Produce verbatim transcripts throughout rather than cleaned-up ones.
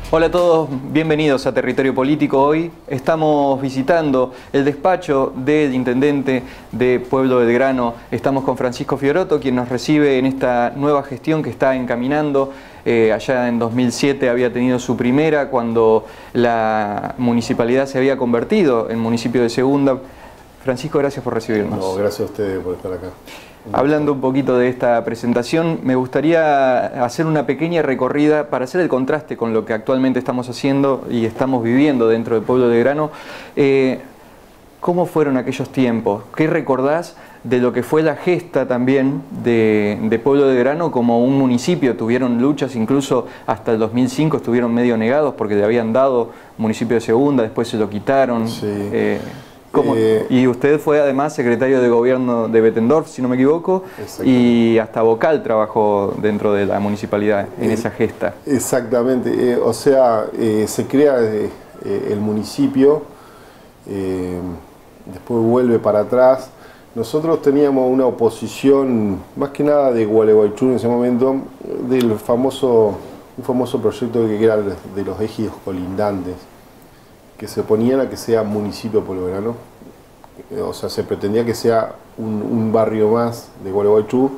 Hola a todos, bienvenidos a Territorio Político. Hoy estamos visitando el despacho del intendente de Pueblo Belgrano. Estamos con Francisco Fioroto, quien nos recibe en esta nueva gestión que está encaminando. Eh, allá en dos mil siete había tenido su primera cuando la municipalidad se había convertido en municipio de segunda. Francisco, gracias por recibirnos. No, gracias a ustedes por estar acá. Hablando un poquito de esta presentación, me gustaría hacer una pequeña recorrida para hacer el contraste con lo que actualmente estamos haciendo y estamos viviendo dentro del Pueblo Belgrano. Eh, ¿Cómo fueron aquellos tiempos? ¿Qué recordás de lo que fue la gesta también de, de Pueblo Belgrano como un municipio? Tuvieron luchas, incluso hasta el dos mil cinco estuvieron medio negados porque le habían dado municipio de segunda, después se lo quitaron. Sí. Eh, ¿Cómo? Eh, y usted fue además secretario de gobierno de Bettendorf, si no me equivoco, y hasta vocal trabajó dentro de la municipalidad en eh, esa gesta. Exactamente, eh, o sea, eh, se crea eh, el municipio, eh, después vuelve para atrás. Nosotros teníamos una oposición, más que nada de Gualeguaychú en ese momento, del famoso, un famoso proyecto que era de los ejidos colindantes, que se oponían a que sea municipio Pueblo Belgrano. O sea, se pretendía que sea un, un barrio más de Gualeguaychú,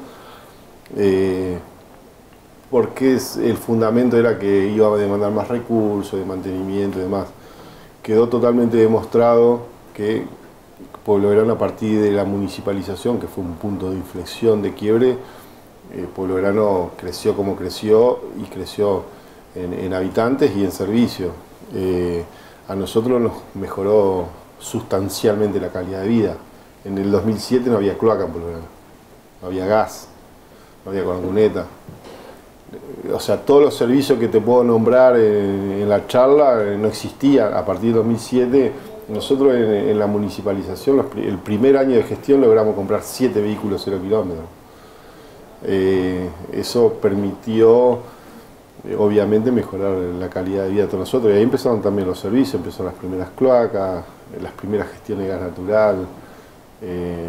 eh, porque es, el fundamento era que iba a demandar más recursos, de mantenimiento y demás. Quedó totalmente demostrado que Pueblo Belgrano, a partir de la municipalización, que fue un punto de inflexión, de quiebre, eh, Pueblo Belgrano creció como creció y creció en, en habitantes y en servicio. Eh, A nosotros nos mejoró sustancialmente la calidad de vida. En el dos mil siete no había cloaca en Pueblo Belgrano, no había gas, no había cuneta. O sea, todos los servicios que te puedo nombrar en, en la charla no existían. A partir de dos mil siete, nosotros en, en la municipalización, los, el primer año de gestión logramos comprar siete vehículos cero kilómetros. Eh, eso permitió, obviamente, mejorar la calidad de vida de todos nosotros, y ahí empezaron también los servicios, empezaron las primeras cloacas, las primeras gestiones de gas natural, eh,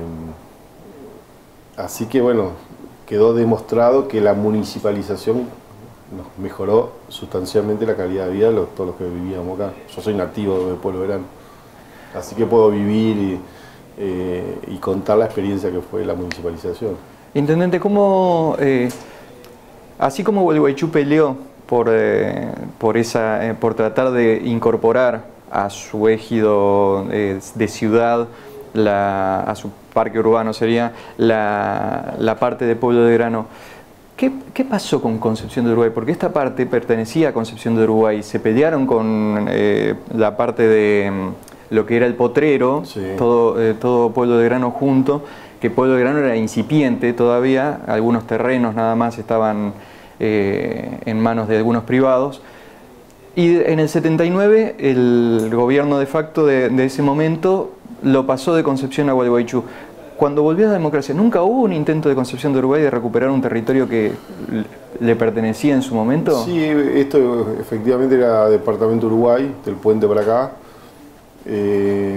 así que bueno, quedó demostrado que la municipalización nos mejoró sustancialmente la calidad de vida de los, todos los que vivíamos acá. Yo soy nativo de Pueblo Belgrano, así que puedo vivir y, eh, y contar la experiencia que fue la municipalización. Intendente, ¿cómo... Eh... Así como Gualeguaychú peleó por, eh, por, esa, eh, por tratar de incorporar a su ejido eh, de ciudad, la, a su parque urbano sería, la, la parte de Pueblo Belgrano, ¿qué, ¿qué pasó con Concepción de Uruguay? Porque esta parte pertenecía a Concepción de Uruguay, se pelearon con eh, la parte de mm, lo que era el Potrero, sí. todo, eh, todo Pueblo Belgrano junto, que Pueblo Belgrano era incipiente todavía, algunos terrenos nada más estaban eh, en manos de algunos privados. Y en el setenta y nueve el gobierno de facto de, de ese momento lo pasó de Concepción a Gualeguaychú. Cuando volvió a la democracia, ¿nunca hubo un intento de Concepción de Uruguay de recuperar un territorio que le pertenecía en su momento? Sí, esto efectivamente era Departamento Uruguay, del puente para acá. Eh,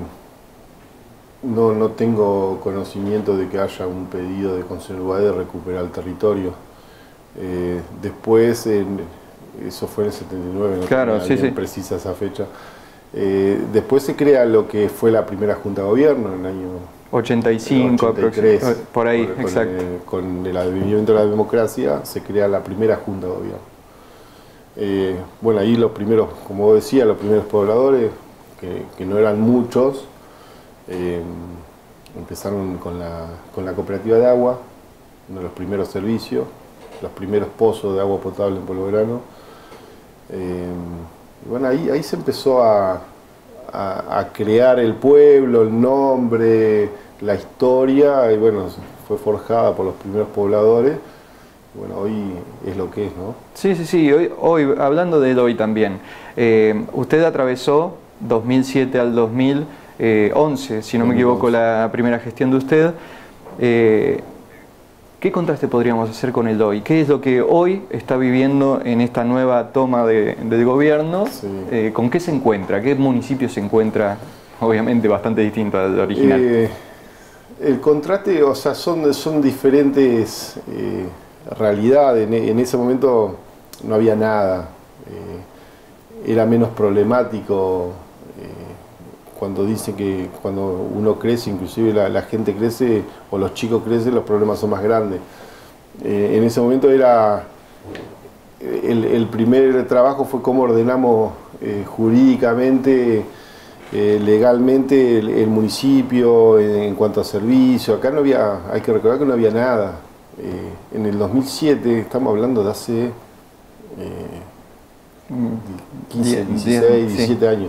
No, no tengo conocimiento de que haya un pedido de Concepción de Uruguay de recuperar el territorio. Eh, después, en, eso fue en el setenta y nueve, no claro, tengo sí, sí. precisa esa fecha. Eh, después se crea lo que fue la primera Junta de Gobierno en el año ochenta y cinco, ochenta y tres, por ahí, con, exacto. Con el, con el advenimiento de la democracia se crea la primera Junta de Gobierno. Eh, bueno, ahí los primeros, como vos decías, los primeros pobladores, que, que no eran muchos, Eh, empezaron con la, con la cooperativa de agua, uno de los primeros servicios, los primeros pozos de agua potable en Pueblo Belgrano. Eh, y bueno, ahí, ahí se empezó a, a, a crear el pueblo, el nombre, la historia, y bueno, fue forjada por los primeros pobladores. Y bueno, hoy es lo que es, ¿no? Sí, sí, sí, hoy, hoy hablando de hoy también, eh, usted atravesó dos mil siete al dos mil once, si no me equivoco, la primera gestión de usted. Eh, ¿Qué contraste podríamos hacer con el hoy? ¿Qué es lo que hoy está viviendo en esta nueva toma de, del gobierno? Sí. Eh, ¿Con qué se encuentra? ¿Qué municipio se encuentra? Obviamente bastante distinto al original. Eh, el contraste, o sea, son, son diferentes eh, realidades. En, en ese momento no había nada. Eh, era menos problemático. Eh, cuando dice que cuando uno crece, inclusive la, la gente crece o los chicos crecen, los problemas son más grandes. Eh, en ese momento era el, el primer trabajo fue cómo ordenamos eh, jurídicamente, eh, legalmente el, el municipio en, en cuanto a servicio. Acá no había, hay que recordar que no había nada. Eh, en el dos mil siete, estamos hablando de hace eh, quince, dieciséis, diecisiete años.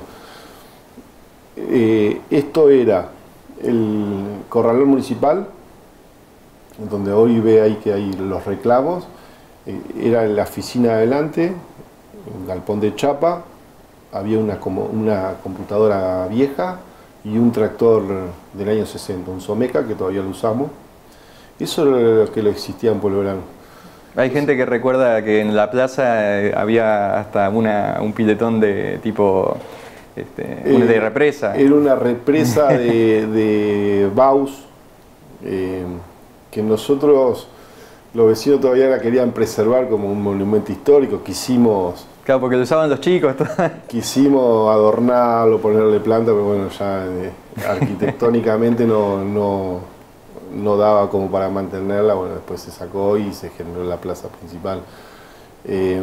Eh, esto era el corralón municipal, donde hoy ve ahí que hay los reclamos, eh, era la oficina adelante, un galpón de chapa, había una, como, una computadora vieja y un tractor del año sesenta, un Someca que todavía lo usamos. Eso era lo que lo existía en Pueblo Verano. Hay gente que recuerda que en la plaza eh, había hasta una, un piletón de tipo este, eh, de represa. Era una represa de, de Baus, eh, que nosotros, los vecinos todavía la querían preservar como un monumento histórico. Quisimos... Claro, porque lo usaban los chicos. Quisimos adornarlo, ponerle planta, pero bueno, ya eh, arquitectónicamente no... no no daba como para mantenerla. Bueno, después se sacó y se generó la plaza principal. Eh,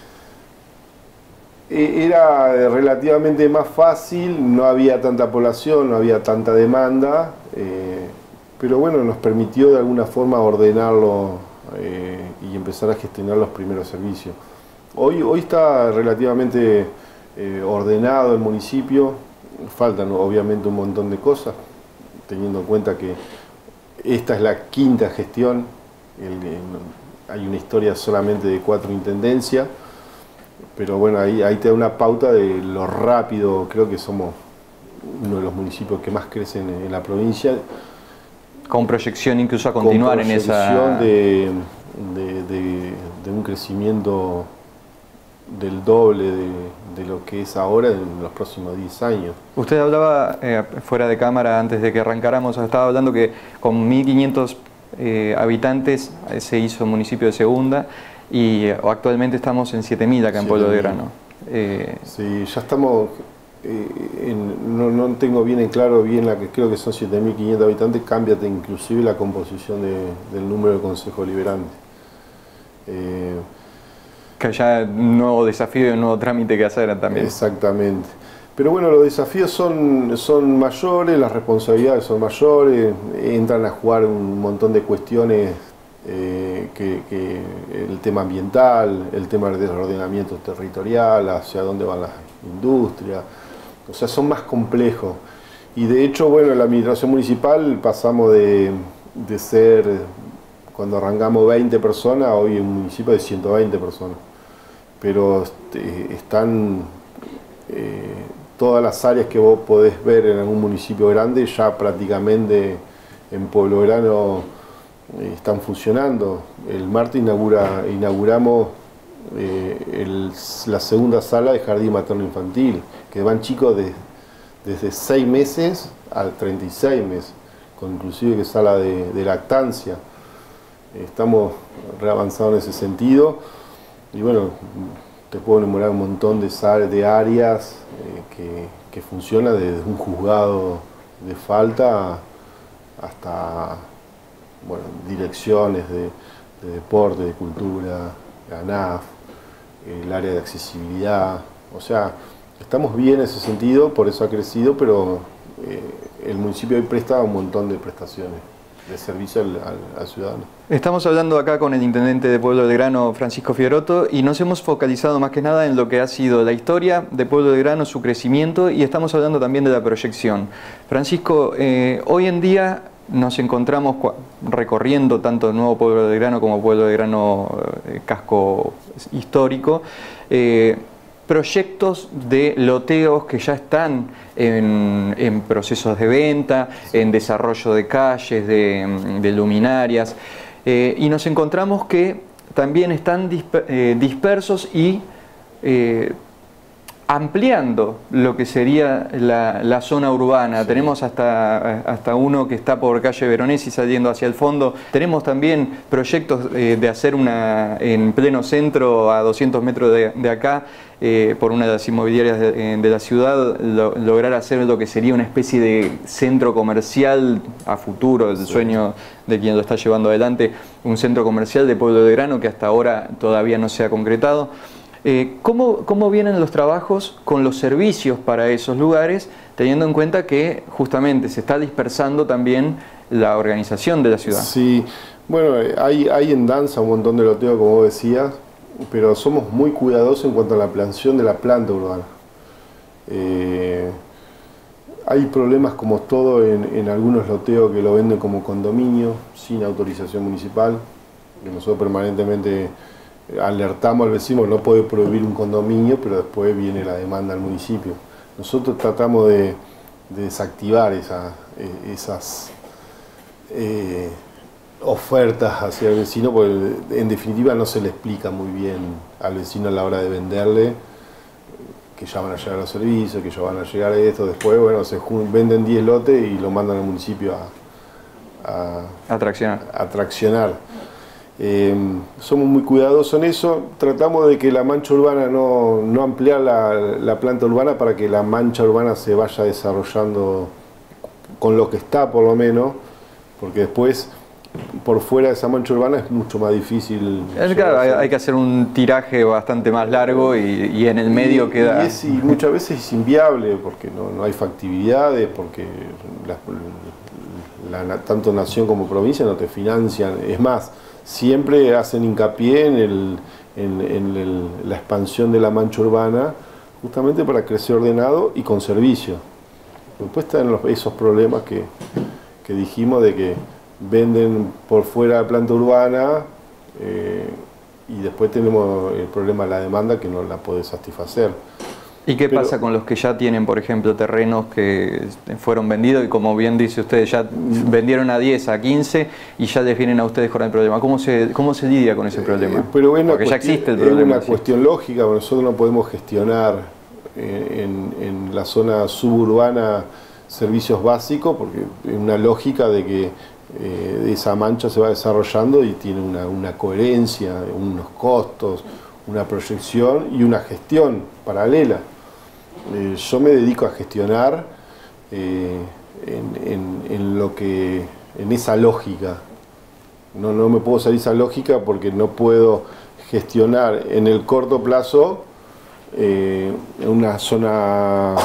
era relativamente más fácil, no había tanta población, no había tanta demanda, eh, pero bueno, nos permitió de alguna forma ordenarlo eh, y empezar a gestionar los primeros servicios. Hoy, hoy está relativamente eh, ordenado el municipio, faltan obviamente un montón de cosas, teniendo en cuenta que esta es la quinta gestión, el, el, hay una historia solamente de cuatro intendencias, pero bueno, ahí, ahí te da una pauta de lo rápido. Creo que somos uno de los municipios que más crecen en, en la provincia. Con proyección incluso a continuar en esa... Con proyección de, de, de, de un crecimiento del doble de, de lo que es ahora en los próximos diez años. Usted hablaba eh, fuera de cámara, antes de que arrancáramos, estaba hablando que con mil quinientos eh, habitantes eh, se hizo municipio de segunda y eh, actualmente estamos en siete mil acá en Pueblo de Grano. Eh, sí, ya estamos, eh, en, no, no tengo bien en claro bien la que creo que son siete mil quinientos habitantes, cámbiate inclusive la composición de, del número de consejo liberante. Eh, Que haya un nuevo desafío y un nuevo trámite que hacer también. Exactamente. Pero bueno, los desafíos son, son mayores, las responsabilidades son mayores, entran a jugar un montón de cuestiones, eh, que, que el tema ambiental, el tema del ordenamiento territorial, hacia dónde van las industrias, o sea, son más complejos. Y de hecho, bueno, en la administración municipal pasamos de, de ser, cuando arrancamos veinte personas, hoy en un municipio de ciento veinte personas. Pero este, están eh, todas las áreas que vos podés ver en algún municipio grande, ya prácticamente en Pueblo Verano eh, están funcionando. El martes inaugura, inauguramos eh, el, la segunda sala de jardín materno infantil, que van chicos de, desde seis meses a treinta y seis meses, con inclusive que sala de, de lactancia. Estamos reavanzados en ese sentido. Y bueno, te puedo enumerar un montón de, de áreas eh, que, que funcionan desde un juzgado de falta hasta bueno, direcciones de, de deporte, de cultura, la A N A F, el área de accesibilidad. O sea, estamos bien en ese sentido, por eso ha crecido, pero eh, el municipio hoy presta un montón de prestaciones de servicio al, al, al ciudadano. Estamos hablando acá con el intendente de Pueblo de Grano, Francisco Fiorotto, y nos hemos focalizado más que nada en lo que ha sido la historia de Pueblo de Grano, su crecimiento, y estamos hablando también de la proyección. Francisco, eh, hoy en día nos encontramos recorriendo tanto el nuevo Pueblo de Grano como Pueblo de Grano eh, casco histórico, eh, proyectos de loteos que ya están en, en procesos de venta, en desarrollo de calles, de, de luminarias, eh, y nos encontramos que también están disper, eh, dispersos y eh, ampliando lo que sería la, la zona urbana. Sí. Tenemos hasta, hasta uno que está por calle Veronesi saliendo hacia el fondo. Tenemos también proyectos eh, de hacer una en pleno centro, a doscientos metros de, de acá, eh, por una de las inmobiliarias de, de la ciudad, lo, lograr hacer lo que sería una especie de centro comercial a futuro, el sí. sueño de quien lo está llevando adelante, un centro comercial de Pueblo de Grano que hasta ahora todavía no se ha concretado. Eh, ¿cómo, ¿Cómo vienen los trabajos con los servicios para esos lugares, teniendo en cuenta que justamente se está dispersando también la organización de la ciudad? Sí, bueno, hay, hay en danza un montón de loteo, como vos decías, pero somos muy cuidadosos en cuanto a la ampliación de la planta urbana. Eh, hay problemas como todo en, en algunos loteos que lo venden como condominio, sin autorización municipal, que nosotros permanentemente alertamos al vecino, no puede prohibir un condominio, pero después viene la demanda al municipio. Nosotros tratamos de, de desactivar esa, esas eh, ofertas hacia el vecino, porque en definitiva no se le explica muy bien al vecino a la hora de venderle que ya van a llegar los servicios, que ya van a llegar esto, después bueno, se venden diez lotes y lo mandan al municipio a, a, a traccionar. A traccionar. Eh, somos muy cuidadosos en eso, tratamos de que la mancha urbana no, no ampliar la, la planta urbana para que la mancha urbana se vaya desarrollando con lo que está por lo menos, porque después por fuera de esa mancha urbana es mucho más difícil. Es claro, hay, hay que hacer un tiraje bastante más largo y, y en el medio y, queda... Y, es, y muchas veces es inviable porque no, no hay factibilidades, porque la, la, tanto nación como provincia no te financian, es más, siempre hacen hincapié en, el, en, en el, la expansión de la mancha urbana justamente para crecer ordenado y con servicio. Después están los, esos problemas que, que dijimos de que venden por fuera la planta urbana eh, y después tenemos el problema de la demanda que no la puede satisfacer. ¿Y qué Pero, pasa con los que ya tienen, por ejemplo, terrenos que fueron vendidos y como bien dice usted, ya vendieron a diez, a quince y ya les vienen a ustedes con el problema? ¿Cómo se, cómo se lidia con ese problema? Eh, pero es Porque ya existe el problema. Es una ¿sí? cuestión lógica, nosotros no podemos gestionar eh, en, en la zona suburbana servicios básicos porque es una lógica de que eh, esa mancha se va desarrollando y tiene una, una coherencia, unos costos, una proyección y una gestión paralela. Eh, yo me dedico a gestionar eh, en, en, en, lo que, en esa lógica. No, no me puedo salir esa lógica porque no puedo gestionar en el corto plazo eh, en una zona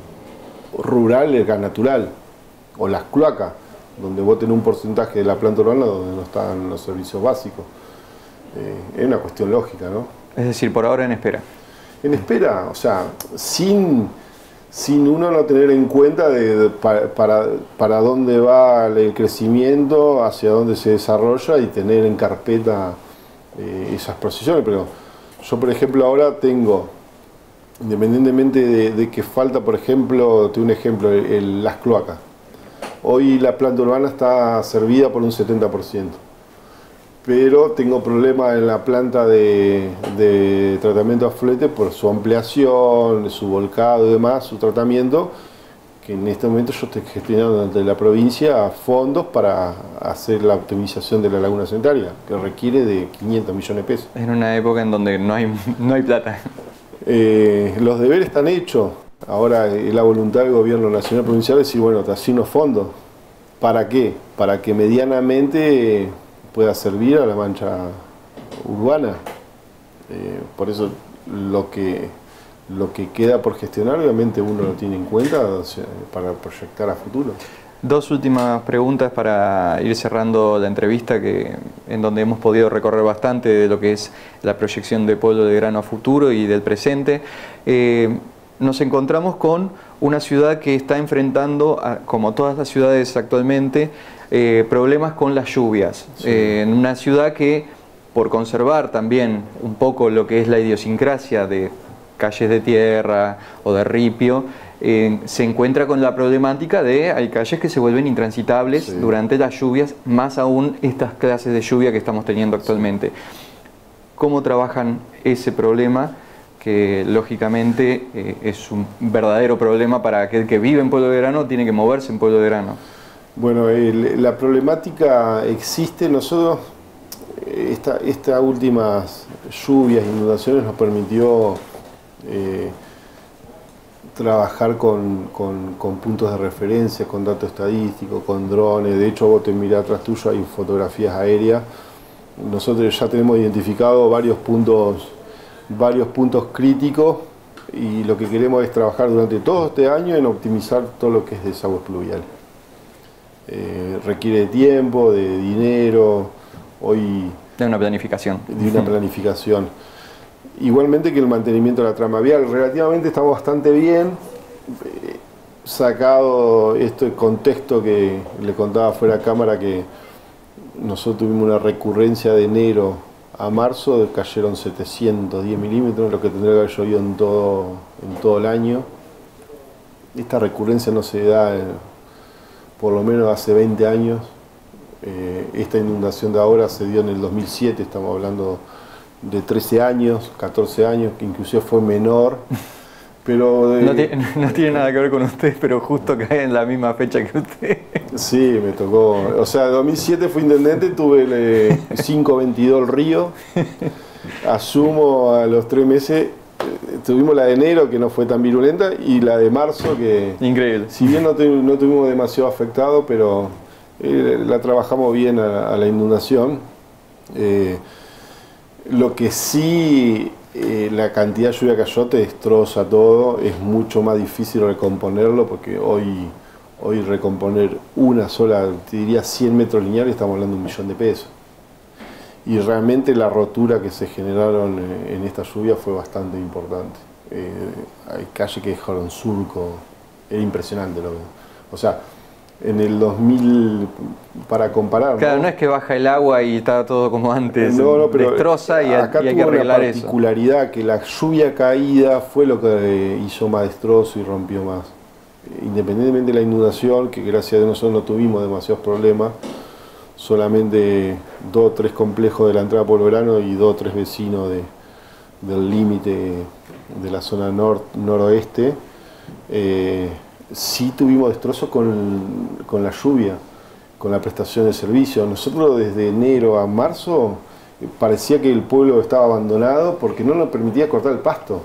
rural, el gas natural, o las cloacas, donde vos tenés un porcentaje de la planta urbana donde no están los servicios básicos. Eh, es una cuestión lógica, ¿no? Es decir, por ahora en espera. En espera, o sea, sin, sin uno no tener en cuenta de, de, para, para, para dónde va el crecimiento, hacia dónde se desarrolla y tener en carpeta eh, esas posiciones. Pero yo, por ejemplo, ahora tengo, independientemente de, de que falta, por ejemplo, te doy un ejemplo, el, el, las cloacas. Hoy la planta urbana está servida por un setenta por ciento. Pero tengo problemas en la planta de, de tratamiento a flete por su ampliación, su volcado y demás, su tratamiento, que en este momento yo estoy gestionando ante la provincia fondos para hacer la optimización de la laguna sanitaria, que requiere de quinientos millones de pesos. En una época en donde no hay, no hay plata. Eh, los deberes están hechos, ahora es la voluntad del gobierno nacional provincial de decir, bueno, te asigno fondos. ¿Para qué? Para que medianamente pueda servir a la mancha urbana. Eh, por eso lo que, lo que queda por gestionar obviamente uno lo tiene en cuenta, o sea, para proyectar a futuro. Dos últimas preguntas para ir cerrando la entrevista, que, en donde hemos podido recorrer bastante de lo que es la proyección de Pueblo de Grano a futuro y del presente. Eh, nos encontramos con una ciudad que está enfrentando, a, como todas las ciudades actualmente, Eh, problemas con las lluvias, sí. eh, en una ciudad que, por conservar también un poco lo que es la idiosincrasia de calles de tierra o de ripio, eh, se encuentra con la problemática de hay calles que se vuelven intransitables sí. durante las lluvias, más aún estas clases de lluvia que estamos teniendo actualmente. Sí. ¿Cómo trabajan ese problema que lógicamente eh, es un verdadero problema para aquel que vive en Pueblo Belgrano, tiene que moverse en Pueblo Belgrano. Bueno, el, la problemática existe. Nosotros, esta, estas últimas lluvias, inundaciones nos permitió eh, trabajar con, con, con puntos de referencia, con datos estadísticos, con drones. De hecho, vos te mirás atrás tuyo, hay fotografías aéreas. Nosotros ya tenemos identificado varios puntos, varios puntos críticos, y lo que queremos es trabajar durante todo este año en optimizar todo lo que es desagües pluviales. Eh, requiere de tiempo, de dinero, hoy... De una planificación. De una planificación. Igualmente que el mantenimiento de la trama vial, relativamente estamos bastante bien, eh, sacado este contexto que le contaba fuera de cámara, que nosotros tuvimos una recurrencia de enero a marzo, cayeron setecientos diez milímetros, lo que tendría que haber llovido en todo, en todo el año. Esta recurrencia no se da, eh, por lo menos hace veinte años. Eh, esta inundación de ahora se dio en el dos mil siete, estamos hablando de trece años, catorce años, que inclusive fue menor. Pero de... no, tiene, no tiene nada que ver con usted, pero justo cae en la misma fecha que usted. Sí, me tocó. O sea, en dos mil siete fui intendente, tuve el cinco veintidós el río. Asumo a los tres meses, tuvimos la de enero, que no fue tan virulenta, y la de marzo, que... Increíble. Si bien no, tu, no tuvimos demasiado afectado, pero eh, la trabajamos bien a, a la inundación. Eh, lo que sí... Eh, la cantidad de lluvia que cayó te destroza todo, es mucho más difícil recomponerlo, porque hoy, hoy recomponer una sola, te diría cien metros lineales, estamos hablando de un millón de pesos. Y realmente la rotura que se generaron en esta lluvia fue bastante importante. Eh, hay calles que dejaron surco, era impresionante lo que... O sea, en el dos mil, para comparar... Claro, ¿no? no es que baja el agua y está todo como antes, no, no, pero destroza y, acá y hay tuvo que arreglar una eso. particularidad, que la lluvia caída fue lo que hizo más destrozo y rompió más. Independientemente de la inundación, que gracias a Dios nosotros no tuvimos demasiados problemas, solamente dos o tres complejos de la entrada por verano y dos o tres vecinos de, del límite de la zona nor, noroeste, eh, sí tuvimos destrozos con, con la lluvia, con la prestación de servicios. Nosotros desde enero a marzo parecía que el pueblo estaba abandonado porque no nos permitía cortar el pasto,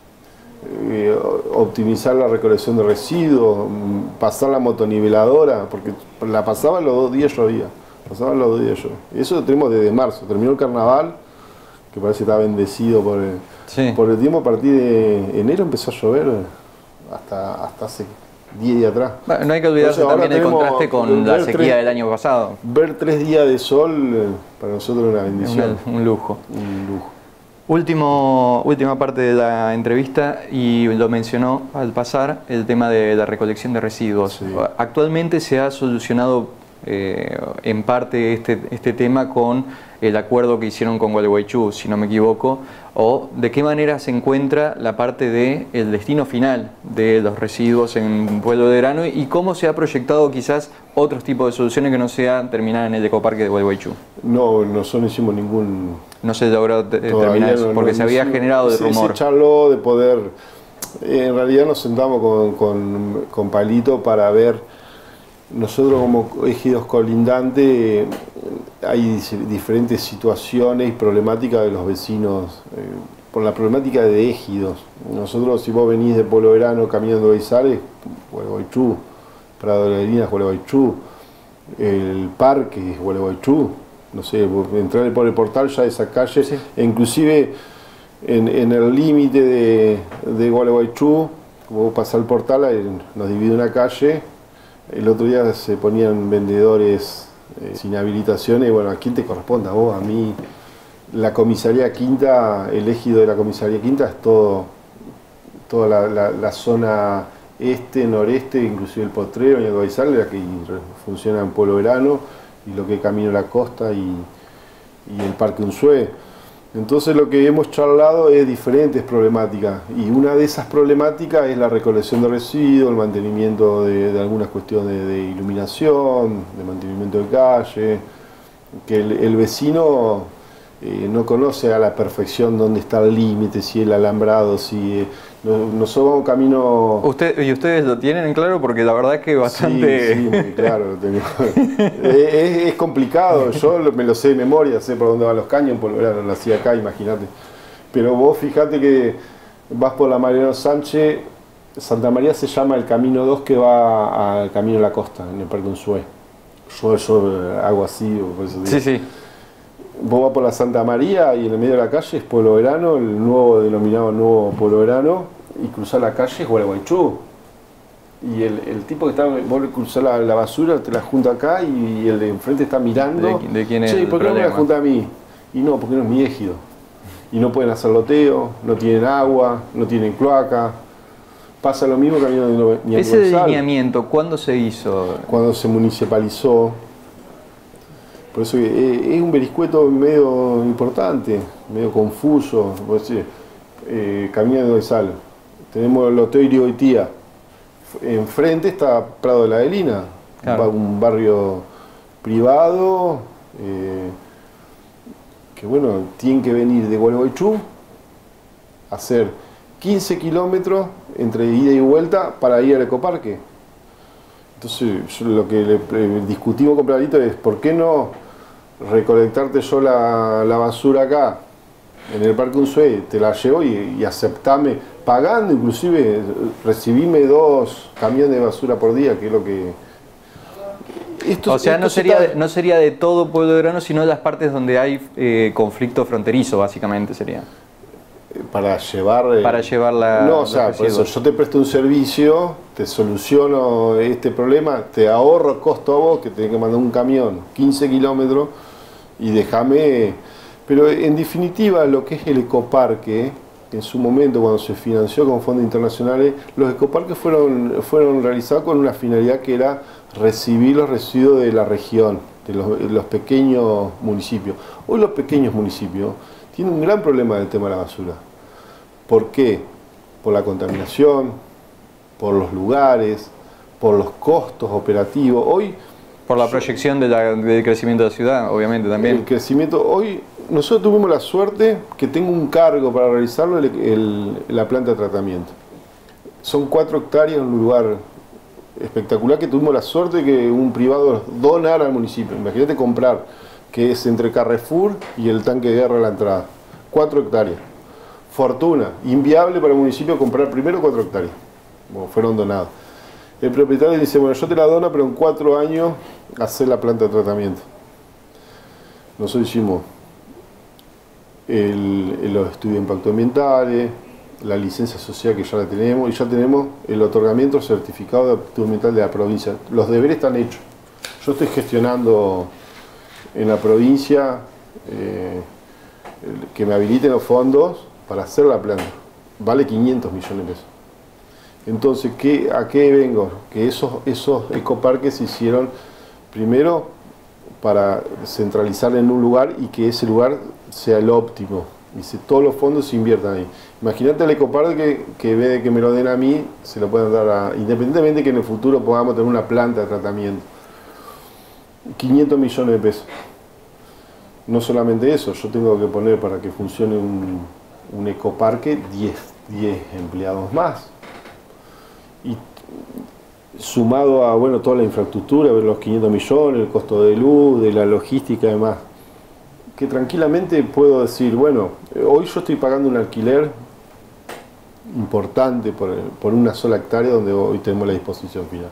eh, optimizar la recolección de residuos, pasar la motoniveladora, porque la pasaban los dos días llovía, pasaban los dos días llovía. Y eso lo tenemos desde marzo. Terminó el carnaval, que parece que está bendecido por el, sí. por el tiempo. A partir de enero empezó a llover hasta, hasta hace diez días atrás. Bueno, no hay que olvidarse Entonces, también el contraste con la sequía tres, del año pasado. Ver tres días de sol eh, para nosotros es una bendición. Un, un lujo. Un lujo. Último, última parte de la entrevista, y lo mencionó al pasar, el tema de la recolección de residuos. Sí. Actualmente se ha solucionado eh, en parte este, este tema con el acuerdo que hicieron con Gualeguaychú, si no me equivoco, o de qué manera se encuentra la parte del de destino final de los residuos en Pueblo Belgrano y cómo se ha proyectado quizás otros tipos de soluciones que no sean terminar en el ecoparque de Gualeguaychú. No, nosotros no hicimos ningún... No se logró terminar eso, no, porque no, se había no, generado de se, rumor. Se charló de poder... Eh, en realidad nos sentamos con, con, con Palito para ver, nosotros como ejidos colindantes, eh, hay diferentes situaciones y problemáticas de los vecinos, eh, por la problemática de ejidos. Nosotros, si vos venís de Pueblo Belgrano caminando de Izales, Gualeguaychú, Prado de la Lina, Gualeguaychú, el parque es Gualeguaychú, no sé, entrar por el portal ya esa calle, sí. E inclusive en, en el límite de, de Gualeguaychú, vos pasás el portal, nos divide una calle. El otro día se ponían vendedores eh, sin habilitaciones, y bueno, ¿a quién te corresponde? A vos, a mí. La comisaría Quinta, el ejido de la comisaría Quinta es todo, toda la, la, la zona este, noreste, inclusive el Potrero, y el Guaizal, la que funciona en Pueblo Belgrano, y lo que es Camino a la Costa y, y el Parque Unzué. Entonces lo que hemos charlado es diferentes problemáticas, y una de esas problemáticas es la recolección de residuos, el mantenimiento de, de algunas cuestiones de, de iluminación, de mantenimiento de calle, que el, el vecino eh, no conoce a la perfección dónde está el límite, si el alambrado, si... Eh, nosotros vamos camino... ¿Usted, ¿Y ustedes lo tienen en claro? Porque la verdad es que bastante... Sí, sí, muy claro lo tengo. es, es complicado, yo me lo sé de memoria, sé por dónde van los caños, por lo verano, nací acá, imagínate. Pero vos fijate que vas por la Mariano Sánchez, Santa María se llama el Camino dos que va al Camino de la Costa, en el Parque Unzué. Yo, yo hago así, por eso digo. Sí, sí. Vos vas por la Santa María y en el medio de la calle es Pueblo Verano, el nuevo denominado Nuevo Pueblo Verano, y cruzar la calle es Gualeguaychú. Y el, el tipo que está, vos cruzar la, la basura, te la junta acá y el de enfrente está mirando. ¿De, de quién es? Che, ¿por qué no me la junta a mí? Y no, porque no es mi ejido. Y no pueden hacer loteo, no tienen agua, no tienen cloaca. Pasa lo mismo que a mí no ni ¿Ese delineamiento cuándo se hizo? Cuando se municipalizó. Por eso es un vericueto medio importante, medio confuso. Eh, Camino de Sal. Tenemos el Loteo Irigoitía. Enfrente está Prado de la Adelina, claro. Un barrio privado eh, que bueno, tienen que venir de Gualeguaychú a hacer quince kilómetros entre ida y vuelta para ir al ecoparque. Entonces yo lo que le, le discutimos con Clarito es ¿por qué no recolectarte yo la, la basura acá en el Parque Unzué? Te la llevo y, y aceptame pagando, inclusive recibime dos camiones de basura por día, que es lo que... Esto, o sea, no sería, está... no sería de todo Pueblo Verano, sino de las partes donde hay eh, conflicto fronterizo, básicamente sería. Para llevar... Eh... Para llevar la... No, o sea, por eso yo te presto un servicio, te soluciono este problema, te ahorro costo a vos, que tenés que mandar un camión, quince kilómetros, y déjame... Pero en definitiva, lo que es el ecoparque, en su momento cuando se financió con fondos internacionales, los ecoparques fueron, fueron realizados con una finalidad que era recibir los residuos de la región, de los, de los pequeños municipios. Hoy los pequeños municipios tienen un gran problema del tema de la basura. ¿Por qué? Por la contaminación, por los lugares, por los costos operativos. Hoy, por la proyección de la, del crecimiento de la ciudad, obviamente también. El crecimiento, hoy nosotros tuvimos la suerte que tengo un cargo para realizarlo, el, el, la planta de tratamiento. Son cuatro hectáreas en un lugar espectacular que tuvimos la suerte de que un privado donara al municipio. Imagínate comprar, que es entre Carrefour y el tanque de guerra a la entrada. Cuatro hectáreas. Fortuna, inviable para el municipio comprar primero cuatro hectáreas. Bueno, fueron donados. El propietario dice, bueno, yo te la dono, pero en cuatro años hacer la planta de tratamiento. Nosotros hicimos el, el, los estudios de impacto ambientales, la licencia social que ya la tenemos, y ya tenemos el otorgamiento certificado de aptitud ambiental de la provincia. Los deberes están hechos. Yo estoy gestionando en la provincia eh, que me habiliten los fondos para hacer la planta. Vale quinientos millones de pesos. Entonces, ¿qué, ¿a qué vengo? Que esos, esos ecoparques se hicieron primero para centralizar en un lugar y que ese lugar sea el óptimo. Dice, todos los fondos se inviertan ahí. Imagínate el ecoparque que, que en vez de que me lo den a mí, se lo puedan dar a... Independientemente que en el futuro podamos tener una planta de tratamiento. quinientos millones de pesos. No solamente eso, yo tengo que poner para que funcione un, un ecoparque diez empleados más. Y sumado a bueno toda la infraestructura, los quinientos millones, el costo de luz, de la logística y demás, que tranquilamente puedo decir, bueno, hoy yo estoy pagando un alquiler importante por, por una sola hectárea donde hoy tenemos la disposición final.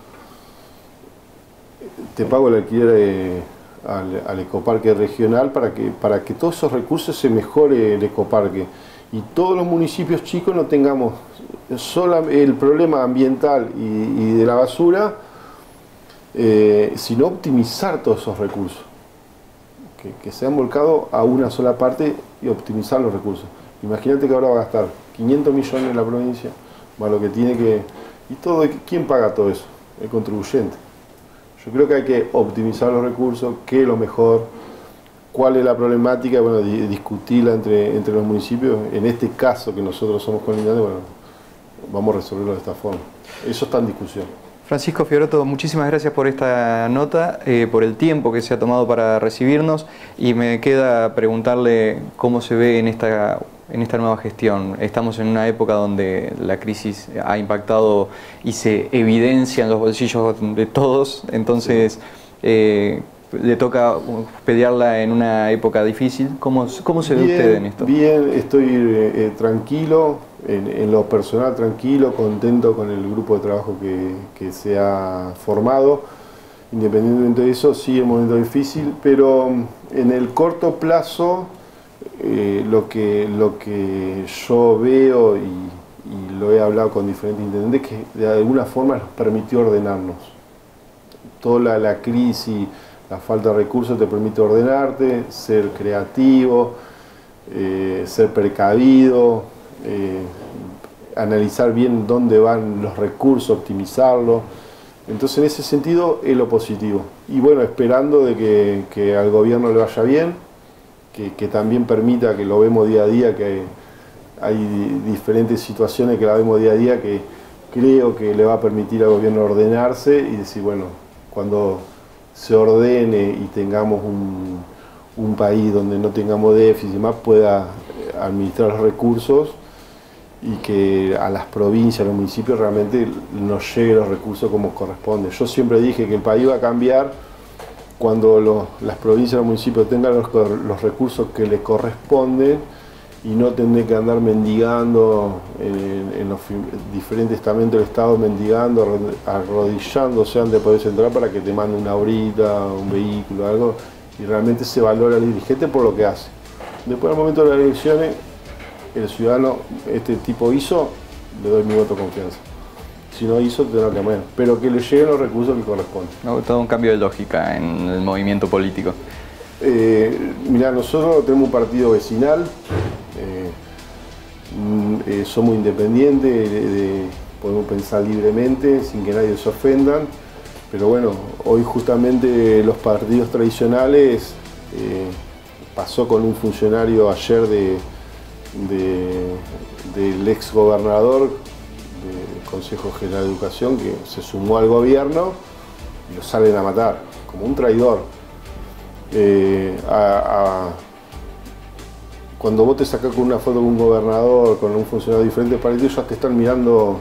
Te pago el alquiler eh, al, al ecoparque regional para que, para que todos esos recursos se mejore el ecoparque y todos los municipios chicos no tengamos solo el problema ambiental y, y de la basura, eh, sino optimizar todos esos recursos, que, que se han volcado a una sola parte y optimizar los recursos. Imagínate que ahora va a gastar quinientos millones en la provincia, más lo que tiene que... ¿Y todo? ¿Quién paga todo eso? El contribuyente. Yo creo que hay que optimizar los recursos, qué es lo mejor, cuál es la problemática, bueno, discutirla entre, entre los municipios. En este caso que nosotros somos colindantes, bueno, vamos a resolverlo de esta forma. Eso está en discusión. Francisco Fiorotto, muchísimas gracias por esta nota, eh, por el tiempo que se ha tomado para recibirnos, y me queda preguntarle cómo se ve en esta, en esta nueva gestión. Estamos en una época donde la crisis ha impactado y se evidencia en los bolsillos de todos, entonces eh, le toca pelearla en una época difícil. ¿Cómo, cómo se ve bien, usted en esto? Bien, estoy eh, tranquilo, en, en lo personal tranquilo, contento con el grupo de trabajo que, que se ha formado. Independientemente de eso, sí es un momento difícil, pero en el corto plazo eh, lo, que, lo que yo veo y, y lo he hablado con diferentes intendentes, que de alguna forma nos permitió ordenarnos. Toda la, la crisis, la falta de recursos te permite ordenarte, ser creativo, eh, ser precavido, eh, analizar bien dónde van los recursos, optimizarlos. Entonces en ese sentido es lo positivo. Y bueno, esperando de que, que al gobierno le vaya bien, que, que también permita, que lo vemos día a día, que hay, hay diferentes situaciones que la vemos día a día, que creo que le va a permitir al gobierno ordenarse y decir, bueno, cuando se ordene y tengamos un, un país donde no tengamos déficit y más, pueda administrar los recursos y que a las provincias, a los municipios realmente nos lleguen los recursos como corresponde. Yo siempre dije que el país va a cambiar cuando los, las provincias y los municipios tengan los, los recursos que les corresponden y no tener que andar mendigando en, en los diferentes estamentos del Estado, mendigando, arrodillándose antes de poder entrar para que te mande una horita, un vehículo, algo, y realmente se valora al dirigente por lo que hace. Después, al momento de las elecciones, el ciudadano, este tipo hizo, le doy mi voto de confianza. Si no hizo, tendrá que menos. Pero que le lleguen los recursos que corresponden. No, todo un cambio de lógica en el movimiento político. Eh, mirá, nosotros tenemos un partido vecinal, eh, eh, somos independientes, de, de, podemos pensar libremente, sin que nadie se ofendan, pero bueno, hoy justamente los partidos tradicionales, eh, pasó con un funcionario ayer de, de, del ex gobernador del Consejo General de Educación, que se sumó al gobierno y lo salen a matar, como un traidor. Eh, a, a, cuando vos te sacás con una foto con un gobernador, con un funcionario de diferentes partidos, ya te están mirando.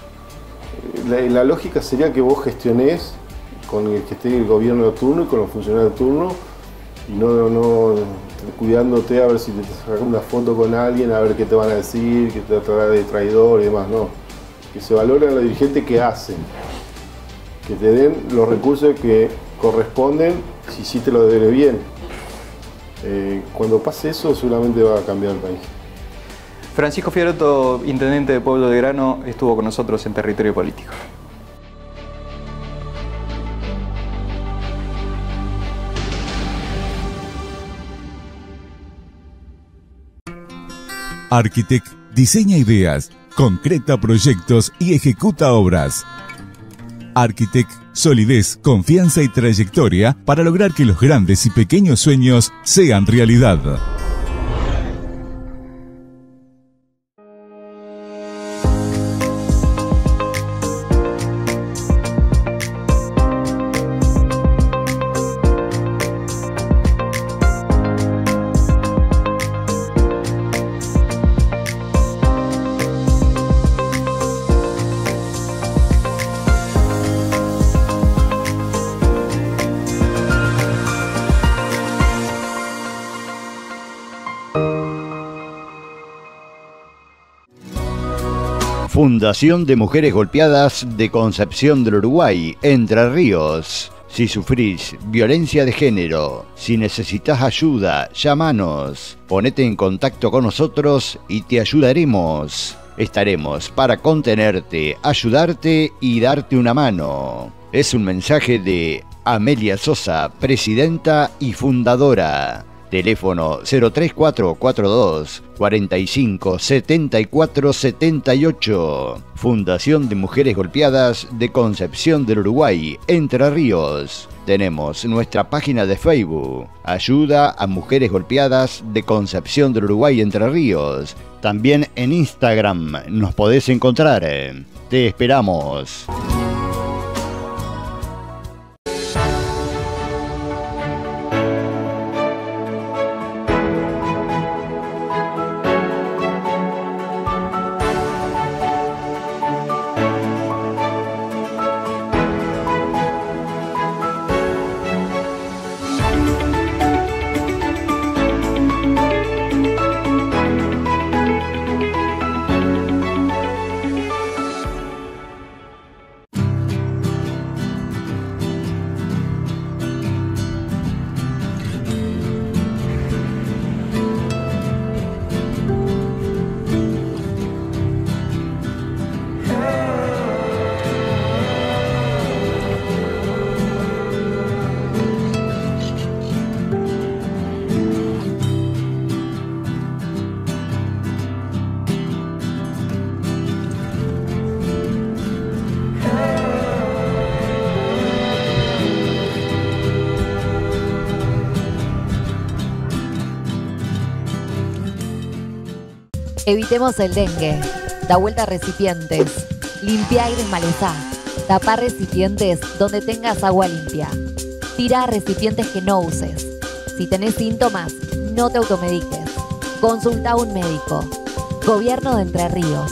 La, la lógica sería que vos gestionés con el que esté el gobierno de turno y con los funcionarios de turno, y no, no cuidándote a ver si te sacas una foto con alguien, a ver qué te van a decir, que te va a tratar de traidor y demás. No, que se valore a los dirigentes que hacen, que te den los recursos que corresponden si sí te lo debe bien. Eh, cuando pase eso, seguramente va a cambiar el país. Francisco Fiorotto, intendente de Pueblo de Grano, estuvo con nosotros en Territorio Político. Arquitect diseña ideas, concreta proyectos y ejecuta obras. Arquitect, solidez, confianza y trayectoria para lograr que los grandes y pequeños sueños sean realidad. Fundación de Mujeres Golpeadas de Concepción del Uruguay, Entre Ríos. Si sufrís violencia de género, si necesitas ayuda, llámanos. Ponete en contacto con nosotros y te ayudaremos. Estaremos para contenerte, ayudarte y darte una mano. Es un mensaje de Amelia Sosa, presidenta y fundadora. Teléfono cero tres cuatro cuatro dos, cuatro cinco, siete cuatro siete ocho. Fundación de Mujeres Golpeadas de Concepción del Uruguay, Entre Ríos. Tenemos nuestra página de Facebook, Ayuda a Mujeres Golpeadas de Concepción del Uruguay, Entre Ríos. También en Instagram nos podés encontrar. Te esperamos. Evitemos el dengue. Da vuelta a recipientes. Limpia aires malezá. Tapar recipientes donde tengas agua limpia. Tira a recipientes que no uses. Si tenés síntomas, no te automediques. Consulta a un médico. Gobierno de Entre Ríos.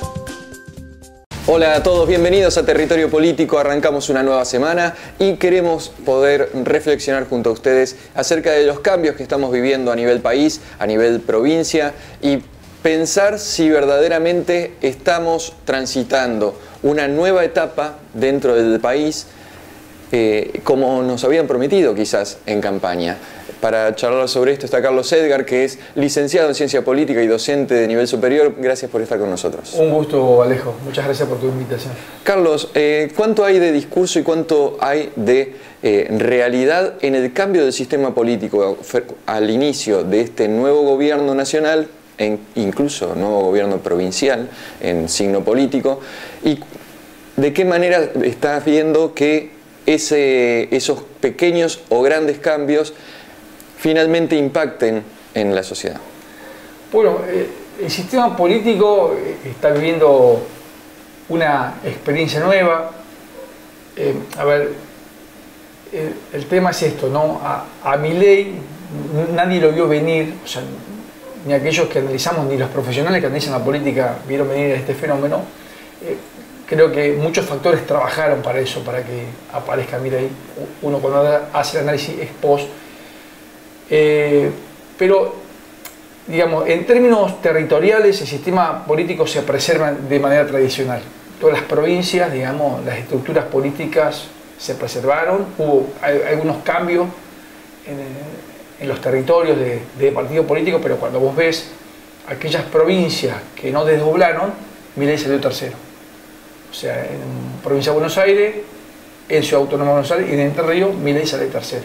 Hola a todos, bienvenidos a Territorio Político. Arrancamos una nueva semana y queremos poder reflexionar junto a ustedes acerca de los cambios que estamos viviendo a nivel país, a nivel provincia, y pensar si verdaderamente estamos transitando una nueva etapa dentro del país, eh, como nos habían prometido quizás en campaña. Para charlar sobre esto está Carlos Edgar, que es licenciado en Ciencia Política y docente de nivel superior. Gracias por estar con nosotros. Un gusto, Alejo. Muchas gracias por tu invitación. Carlos, eh, ¿cuánto hay de discurso y cuánto hay de eh, realidad en el cambio del sistema político al inicio de este nuevo gobierno nacional, en, incluso nuevo gobierno provincial en signo político? ¿Y de qué manera estás viendo que ese, esos pequeños o grandes cambios finalmente impacten en la sociedad? Bueno, eh, el sistema político está viviendo una experiencia nueva. Eh, a ver, el, el tema es esto, ¿no? A, a Milei nadie lo vio venir, o sea, ni aquellos que analizamos, ni los profesionales que analizan la política vieron venir a este fenómeno. Eh, creo que muchos factores trabajaron para eso, para que aparezca Milei. Uno cuando hace el análisis ex post. Eh, pero, digamos, en términos territoriales, el sistema político se preserva de manera tradicional. Todas las provincias, digamos, las estructuras políticas se preservaron. Hubo algunos cambios en, en los territorios de, de partido político, pero cuando vos ves aquellas provincias que no desdoblaron, Milei salió tercero. O sea, en provincia de Buenos Aires, en Ciudad Autónoma de Buenos Aires y en Entre Ríos, Milei salió tercero.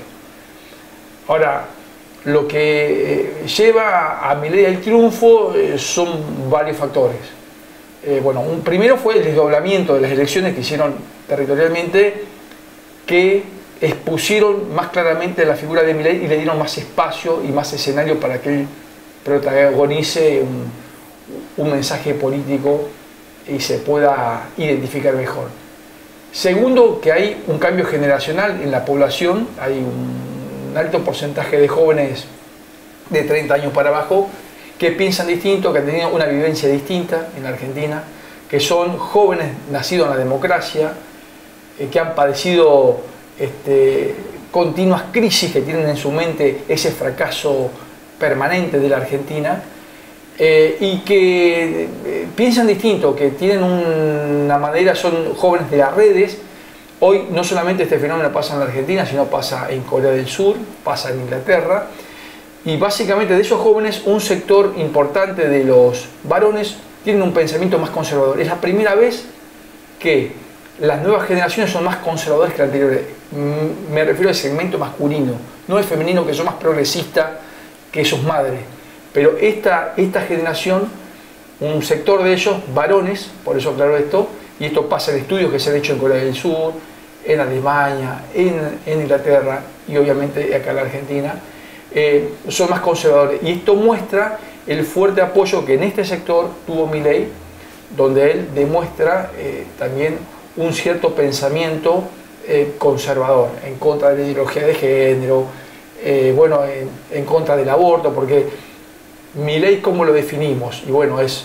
Ahora, lo que eh, lleva a Milei al triunfo eh, son varios factores. Eh, bueno, un primero fue el desdoblamiento de las elecciones que hicieron territorialmente, que expusieron más claramente la figura de Milei y le dieron más espacio y más escenario para que él protagonice un, un mensaje político y se pueda identificar mejor. Segundo, que hay un cambio generacional en la población, hay un un alto porcentaje de jóvenes de treinta años para abajo que piensan distinto, que han tenido una vivencia distinta en la Argentina, que son jóvenes nacidos en la democracia, eh, que han padecido este, continuas crisis, que tienen en su mente ese fracaso permanente de la Argentina, eh, y que eh, piensan distinto, que tienen una manera, son jóvenes de las redes. Hoy no solamente este fenómeno pasa en la Argentina, sino pasa en Corea del Sur, pasa en Inglaterra, y básicamente de esos jóvenes un sector importante de los varones tienen un pensamiento más conservador. Es la primera vez que las nuevas generaciones son más conservadoras que las anteriores. Me refiero al segmento masculino, no el femenino, que son más progresistas que sus madres, pero esta, esta generación, un sector de ellos, varones, por eso aclaro esto, y esto pasa en estudios que se han hecho en Corea del Sur, en Alemania, en, en Inglaterra y obviamente acá en la Argentina, eh, son más conservadores. Y esto muestra el fuerte apoyo que en este sector tuvo Milei, donde él demuestra eh, también un cierto pensamiento eh, conservador, en contra de la ideología de género, eh, bueno, en, en contra del aborto, porque Milei, ¿cómo lo definimos? Y bueno, es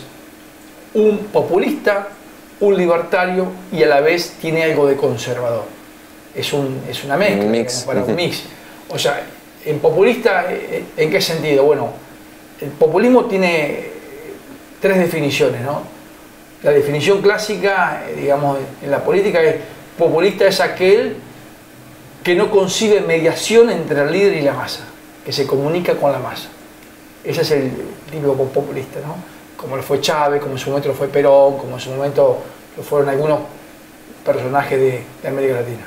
un populista, un libertario y a la vez tiene algo de conservador. Es, un, es una mezcla, un mix. Para un mix. O sea, en populista, ¿en qué sentido? Bueno, el populismo tiene tres definiciones, ¿no? La definición clásica, digamos, en la política es: populista es aquel que no concibe mediación entre el líder y la masa, que se comunica con la masa. Ese es el típico populista, ¿no? Como lo fue Chávez, como en su momento lo fue Perón, como en su momento lo fueron algunos personajes de, de América Latina.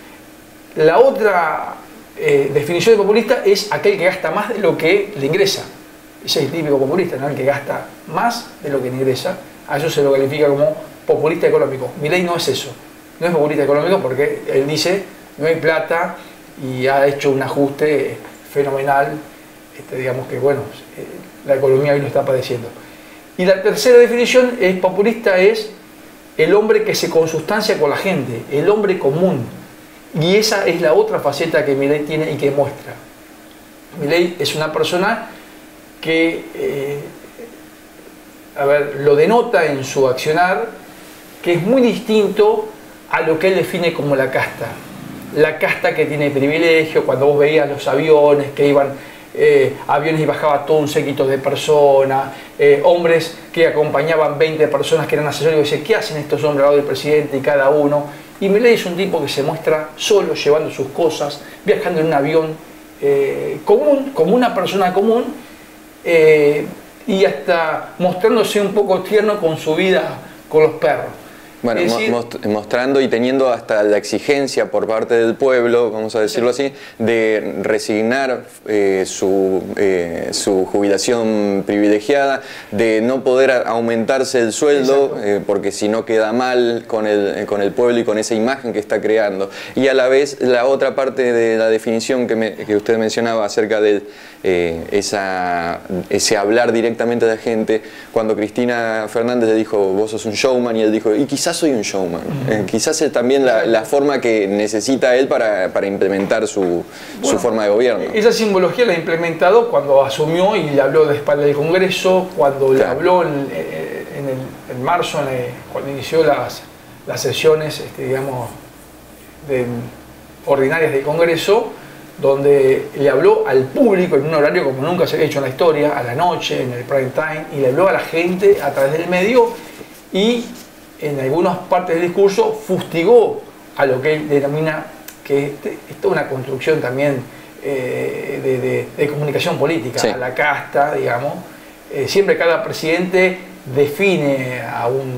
La otra eh, definición de populista es aquel que gasta más de lo que le ingresa. Ese es el típico populista, ¿no? El que gasta más de lo que le ingresa. A eso se lo califica como populista económico. Milei no es eso, no es populista económico porque él dice no hay plata y ha hecho un ajuste fenomenal, este, digamos que bueno, la economía hoy lo está padeciendo. Y la tercera definición es populista, es el hombre que se consustancia con la gente, el hombre común. Y esa es la otra faceta que Milei tiene y que muestra. Milei es una persona que, eh, a ver, lo denota en su accionar, que es muy distinto a lo que él define como la casta. La casta que tiene privilegio, cuando vos veías los aviones, que iban eh, aviones y bajaba todo un séquito de personas, eh, hombres que acompañaban veinte personas que eran asesores, y decían, ¿qué hacen estos hombres al lado del presidente y cada uno? Y Milei es un tipo que se muestra solo, llevando sus cosas, viajando en un avión eh, común, como una persona común, eh, y hasta mostrándose un poco tierno con su vida con los perros. Bueno, Es decir, most mostrando y teniendo hasta la exigencia por parte del pueblo, vamos a decirlo así, de resignar eh, su, eh, su jubilación privilegiada, de no poder aumentarse el sueldo, eh, porque si no queda mal con el, con el pueblo y con esa imagen que está creando. Y a la vez, la otra parte de la definición que, me, que usted mencionaba acerca de eh, esa, ese hablar directamente a la gente, cuando Cristina Fernández le dijo, vos sos un showman, y él dijo, y quizás soy un showman. Uh-huh. eh, quizás es también la, la forma que necesita él para, para implementar su, bueno, su forma de gobierno. Esa simbología la ha implementado cuando asumió y le habló de espalda del Congreso, cuando claro. le habló en, en, el, en marzo, en el, cuando inició las, las sesiones este, digamos, de, ordinarias del Congreso, donde le habló al público en un horario como nunca se había hecho en la historia, a la noche, en el prime time, y le habló a la gente a través del medio, y en algunas partes del discurso fustigó a lo que él denomina que este, esto es una construcción también eh, de, de, de comunicación política, sí. a la casta, digamos. Eh, siempre cada presidente define a un,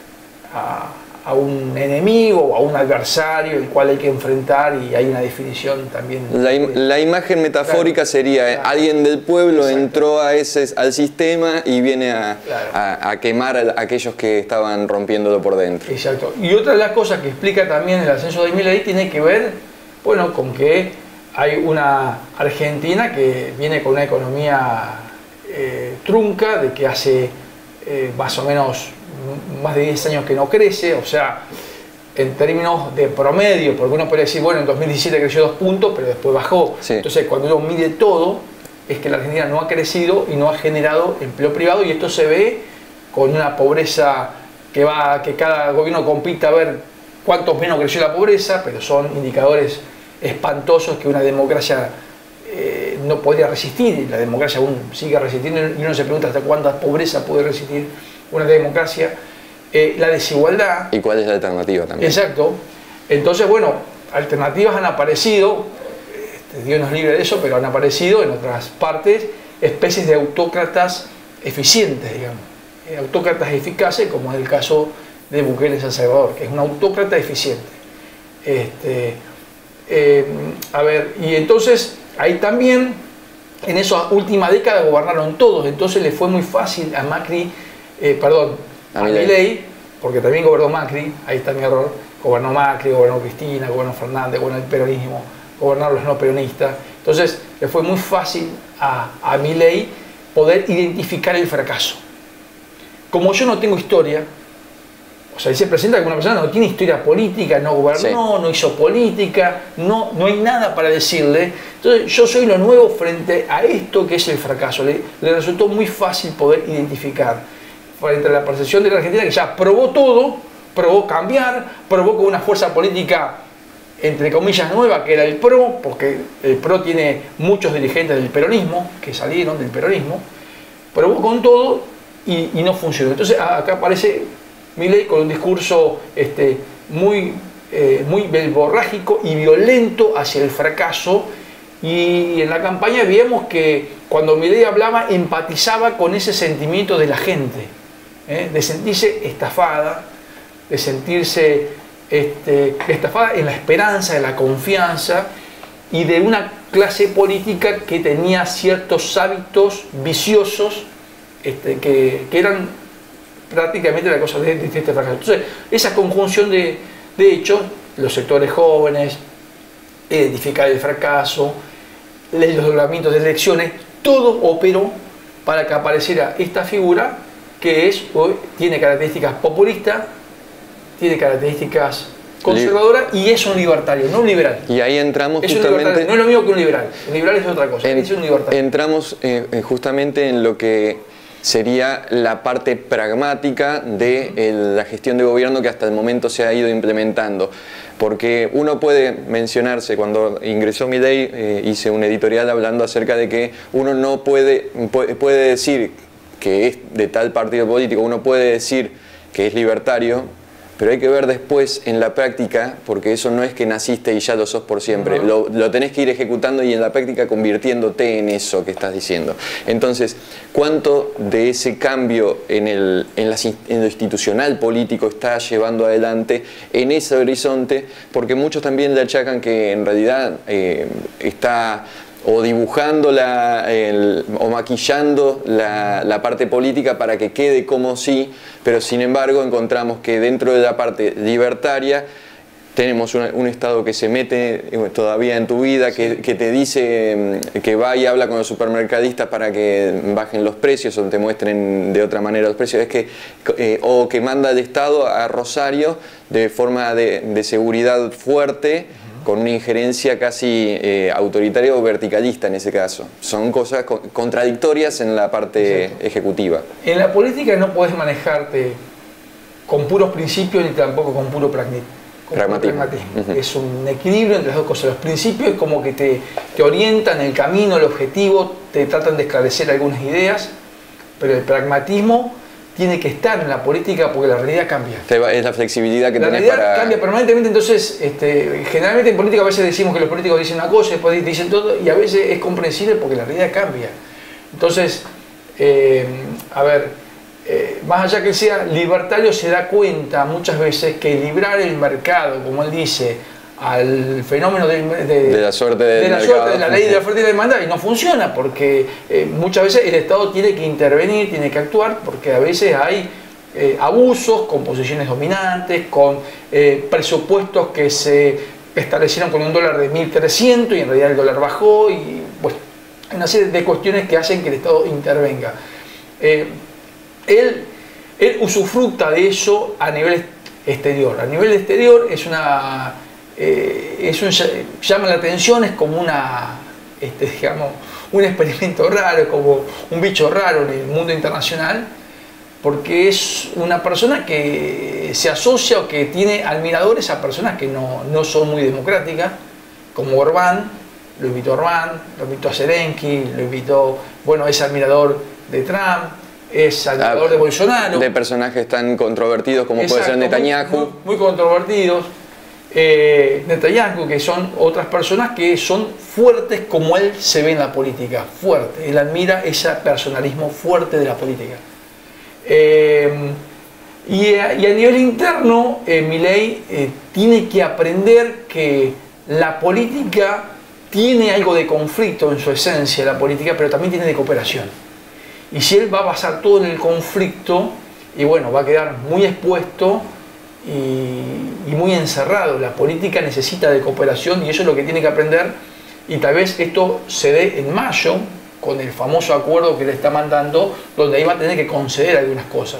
a, a un enemigo o a un adversario el cual hay que enfrentar, y hay una definición también. La, im de, la imagen metafórica claro, sería claro. alguien del pueblo Exacto. entró a ese, al sistema y viene a, claro. a, a quemar a aquellos que estaban rompiéndolo por dentro. Exacto. Y otra de las cosas que explica también el ascenso de Milei tiene que ver, bueno, con que hay una Argentina que viene con una economía eh, trunca, de que hace eh, más o menos más de diez años que no crece, o sea, en términos de promedio, porque uno puede decir, bueno, en dos mil diecisiete creció dos puntos, pero después bajó. Sí. Entonces, cuando uno mide todo, es que la Argentina no ha crecido y no ha generado empleo privado, y esto se ve con una pobreza que va, que cada gobierno compite a ver cuántos menos creció la pobreza, pero son indicadores espantosos que una democracia eh, no podría resistir, y la democracia aún sigue resistiendo, y uno se pregunta hasta cuánta pobreza puede resistir una democracia. Eh, la desigualdad. ¿Y cuál es la alternativa también? Exacto. Entonces, bueno, alternativas han aparecido, este, Dios nos libre de eso, pero han aparecido en otras partes especies de autócratas eficientes, digamos, eh, autócratas eficaces, como es el caso de Bukele en El Salvador, que es un autócrata eficiente. Este, eh, a ver, y entonces ahí también, en esa última década gobernaron todos, entonces le fue muy fácil a Macri, eh, perdón, a Milei, porque también gobernó Macri, ahí está mi error, gobernó Macri, gobernó Cristina, gobernó Fernández, gobernó el peronismo, gobernaron los no peronistas, entonces le fue muy fácil a, a Milei poder identificar el fracaso. Como yo no tengo historia, o sea, él se presenta como una persona que no tiene historia política, no gobernó, sí. no hizo política, no, no hay nada para decirle. Entonces yo soy lo nuevo frente a esto que es el fracaso. Le, le resultó muy fácil poder identificar frente a la percepción de la Argentina, que ya probó todo, probó cambiar, probó con una fuerza política entre comillas nueva, que era el PRO, porque el PRO tiene muchos dirigentes del peronismo, que salieron del peronismo, probó con todo y, y no funcionó. Entonces acá aparece Milei con un discurso este, muy, eh, muy verborrágico y violento hacia el fracaso, y en la campaña vimos que cuando Milei hablaba empatizaba con ese sentimiento de la gente, ¿eh? de sentirse estafada, de sentirse este, estafada en la esperanza, en la confianza, y de una clase política que tenía ciertos hábitos viciosos este, que, que eran prácticamente la cosa de, de este fracaso. Entonces, esa conjunción de, de hechos, los sectores jóvenes, identificar el fracaso, los doblamientos de elecciones, todo operó para que apareciera esta figura que es, tiene características populistas, tiene características conservadoras y es un libertario, no un liberal. Y ahí entramos es justamente... No es lo mismo que un liberal. Un liberal es otra cosa, en, es un libertario. Entramos eh, justamente en lo que sería la parte pragmática de el, la gestión de gobierno que hasta el momento se ha ido implementando. Porque uno puede mencionarse, cuando ingresó Milei, eh, hice un editorial hablando acerca de que uno no puede, puede, puede decir que es de tal partido político, uno puede decir que es libertario, pero hay que ver después en la práctica, porque eso no es que naciste y ya lo sos por siempre, uh-huh. lo, lo tenés que ir ejecutando y en la práctica convirtiéndote en eso que estás diciendo. Entonces, ¿cuánto de ese cambio en, el, en, la, en lo institucional político está llevando adelante en ese horizonte? Porque muchos también le achacan que en realidad eh, está... o dibujando la, el, o maquillando la, la parte política para que quede como sí, pero sin embargo encontramos que dentro de la parte libertaria tenemos una, un Estado que se mete todavía en tu vida, que, que te dice que va y habla con los supermercadistas para que bajen los precios o te muestren de otra manera los precios, es que, eh, o que manda el Estado a Rosario de forma de, de seguridad fuerte, con una injerencia casi eh, autoritaria o verticalista en ese caso. Son cosas co contradictorias en la parte Exacto. ejecutiva. En la política no podés manejarte con puros principios ni tampoco con puro pragmatismo. pragmatismo. pragmatismo. Uh-huh. Es un equilibrio entre las dos cosas. Los principios es como que te, te orientan el camino, el objetivo, te tratan de esclarecer algunas ideas, pero el pragmatismo tiene que estar en la política porque la realidad cambia. Es la flexibilidad que la tenés realidad para... cambia permanentemente, entonces este, generalmente en política a veces decimos que los políticos dicen una cosa, después dicen todo, y a veces es comprensible porque la realidad cambia. Entonces, eh, a ver, eh, más allá que sea libertario, se da cuenta muchas veces que librar el mercado, como él dice, al fenómeno de, de, de la suerte del de la, mercado. Suerte, de la ley de la oferta y la demanda, y no funciona porque eh, muchas veces el Estado tiene que intervenir, tiene que actuar, porque a veces hay eh, abusos con posiciones dominantes, con eh, presupuestos que se establecieron con un dólar de mil trescientos y en realidad el dólar bajó, y pues una serie de cuestiones que hacen que el Estado intervenga. Eh, él, él usufructa de eso a nivel exterior. A nivel exterior es una... Eh, es un, llama la atención, es como una, este, digamos, un experimento raro, como un bicho raro en el mundo internacional, porque es una persona que se asocia o que tiene admiradores a personas que no, no son muy democráticas, como Orbán. Lo invitó a Orbán, lo invitó a Zelensky, lo invitó, bueno, es admirador de Trump, es admirador ah, de Bolsonaro. De personajes tan controvertidos como Exacto, puede ser Netanyahu. Muy, muy controvertidos. Eh, Netanyahu, que son otras personas que son fuertes como él se ve en la política, fuerte. Él admira ese personalismo fuerte de la política. Eh, y, a, y a nivel interno, eh, Milei eh, tiene que aprender que la política tiene algo de conflicto en su esencia, la política, pero también tiene de cooperación. Y si él va a basar todo en el conflicto, y bueno, va a quedar muy expuesto y, y muy encerrado. La política necesita de cooperación y eso es lo que tiene que aprender, y tal vez esto se dé en mayo con el famoso acuerdo que le está mandando, donde ahí va a tener que conceder algunas cosas.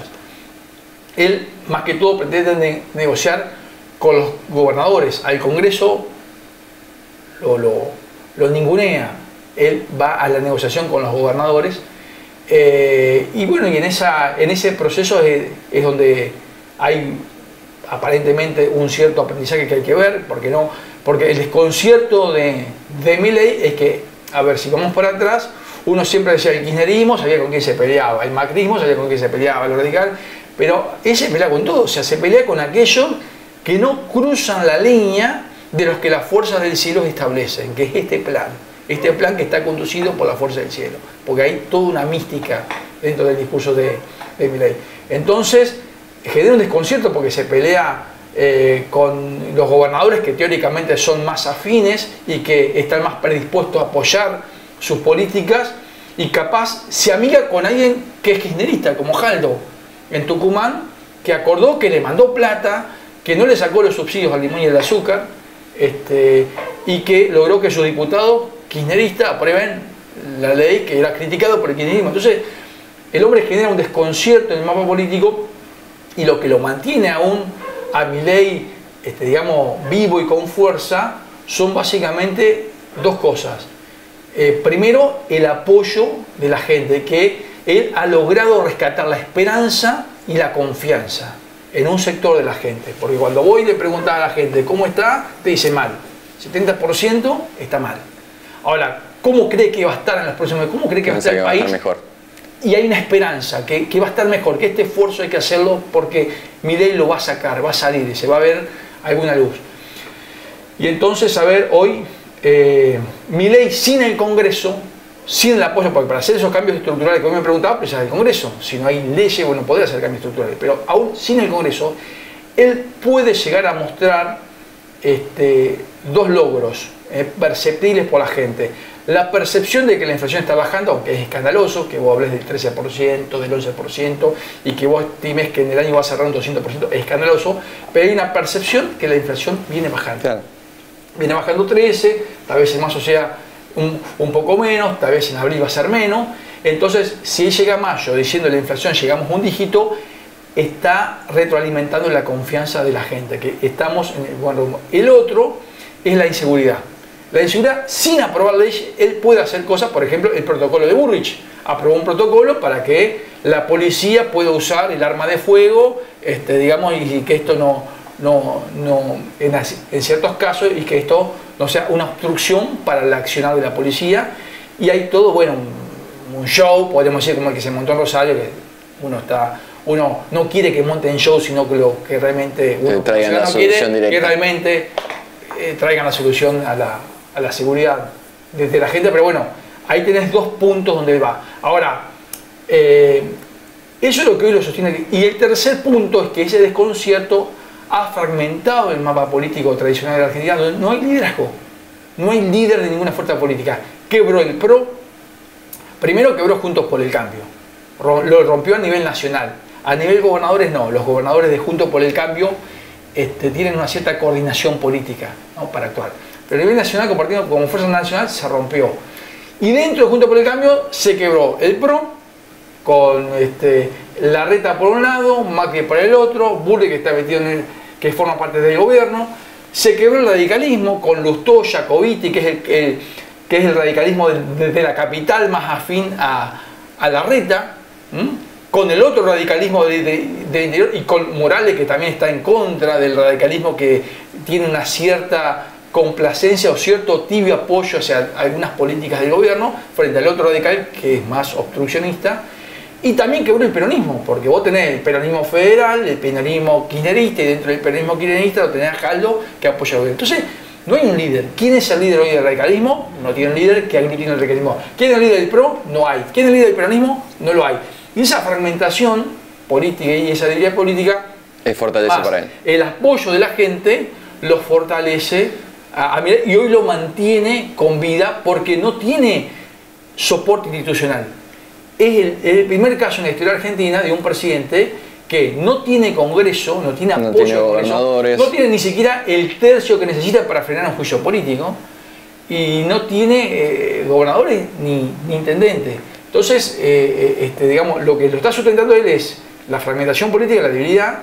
Él más que todo pretende ne negociar con los gobernadores. Al Congreso lo, lo, lo ningunea. Él va a la negociación con los gobernadores, eh, y bueno, y en, esa, en ese proceso es, es donde hay aparentemente un cierto aprendizaje que hay que ver, porque no, porque el desconcierto de, de Milei es que, a ver, si vamos por atrás, uno siempre decía el kirchnerismo, sabía con quién se peleaba, el macrismo sabía con quién se peleaba, el radical, pero él se pelea con todo, o sea, se pelea con aquellos que no cruzan la línea de los que las fuerzas del cielo establecen, que es este plan, este plan que está conducido por la fuerza del cielo, porque hay toda una mística dentro del discurso de, de Milei. Entonces, genera un desconcierto porque se pelea eh, con los gobernadores que teóricamente son más afines y que están más predispuestos a apoyar sus políticas, y capaz se amiga con alguien que es kirchnerista, como Jaldo en Tucumán, que acordó que le mandó plata, que no le sacó los subsidios al limón y al azúcar, este, y que logró que sus diputados kirchneristas aprueben la ley que era criticada por el kirchnerismo. Entonces, el hombre genera un desconcierto en el mapa político y lo que lo mantiene aún a Milei, este, digamos, vivo y con fuerza, son básicamente dos cosas. Eh, primero, el apoyo de la gente, que él ha logrado rescatar la esperanza y la confianza en un sector de la gente. Porque cuando voy y le preguntas a la gente cómo está, te dice mal. setenta por ciento está mal. Ahora, ¿cómo cree que va a estar en los próximos meses? ¿Cómo cree que va a estar el país? Va a estar mejor. Y hay una esperanza, que, que va a estar mejor, que este esfuerzo hay que hacerlo porque Milei lo va a sacar, va a salir y se va a ver alguna luz. Y entonces, a ver, hoy, eh, Milei sin el Congreso, sin el apoyo, porque para hacer esos cambios estructurales que hoy me preguntaba, precisa del Congreso. Si no hay leyes, bueno, podría hacer cambios estructurales, pero aún sin el Congreso, él puede llegar a mostrar este, dos logros eh, perceptibles por la gente. La percepción de que la inflación está bajando, aunque es escandaloso, que vos hables del trece por ciento, del once por ciento y que vos estimes que en el año va a cerrar un doscientos por ciento, es escandaloso, pero hay una percepción que la inflación viene bajando. Claro. Viene bajando trece, tal vez en marzo sea un, un poco menos, tal vez en abril va a ser menos. Entonces, si él llega a mayo diciendo la inflación llegamos a un dígito, está retroalimentando la confianza de la gente, que estamos en el buen rumbo. El otro es la inseguridad. La inseguridad, sin aprobar leyes, él puede hacer cosas, por ejemplo, el protocolo de Burrich. Aprobó un protocolo para que la policía pueda usar el arma de fuego, este, digamos, y que esto no, no, no en, en ciertos casos, y que esto no sea una obstrucción para el accionar de la policía. Y hay todo, bueno, un, un show, podemos decir, como el que se montó en Rosario, que uno está... Uno no quiere que monten show, sino que, lo, que realmente uno que traigan la no solución quiere directa. Que realmente eh, traigan la solución a la, a la seguridad desde la gente. Pero bueno, ahí tenés dos puntos donde va. Ahora, eh, eso es lo que hoy lo sostiene. Y el tercer punto es que ese desconcierto ha fragmentado el mapa político tradicional de la Argentina, donde no hay liderazgo. No hay líder de ninguna fuerza política. Quebró el PRO. Primero quebró Juntos por el Cambio. Lo rompió a nivel nacional. A nivel gobernadores no, los gobernadores de Juntos por el Cambio este, tienen una cierta coordinación política, ¿no?, para actuar. Pero a nivel nacional, compartido como fuerza nacional, se rompió. Y dentro de Juntos por el Cambio se quebró el PRO, con este, Larreta por un lado, Macri por el otro, Burri que está metido en el, que forma parte del gobierno. Se quebró el radicalismo con Lustó, Jacobiti, que es el, el, que es el radicalismo de, de la capital más afín a, a Larreta. ¿Mm? Con el otro radicalismo del de, de interior y con Morales, que también está en contra del radicalismo, que tiene una cierta complacencia o cierto tibio apoyo hacia algunas políticas del gobierno, frente al otro radical que es más obstruccionista. Y también quebró el peronismo, porque vos tenés el peronismo federal, el peronismo kirchnerista, y dentro del peronismo kirchnerista lo tenés a Jaldo, que apoya al gobierno. Entonces, no hay un líder. ¿Quién es el líder hoy del radicalismo? No tiene un líder que aglutine el radicalismo. ¿Quién es el líder del PRO? No hay. ¿Quién es el líder del peronismo? No lo hay. Y esa fragmentación política y esa debilidad política es fortalece para él. El apoyo de la gente lo fortalece a, a Milei, y hoy lo mantiene con vida porque no tiene soporte institucional. Es el, el primer caso en la historia argentina de un presidente que no tiene Congreso, no tiene apoyo, no tiene gobernadores, no tiene ni siquiera el tercio que necesita para frenar un juicio político, y no tiene eh, gobernadores ni, ni intendentes. Entonces, eh, este, digamos, lo que lo está sustentando él es la fragmentación política, la debilidad,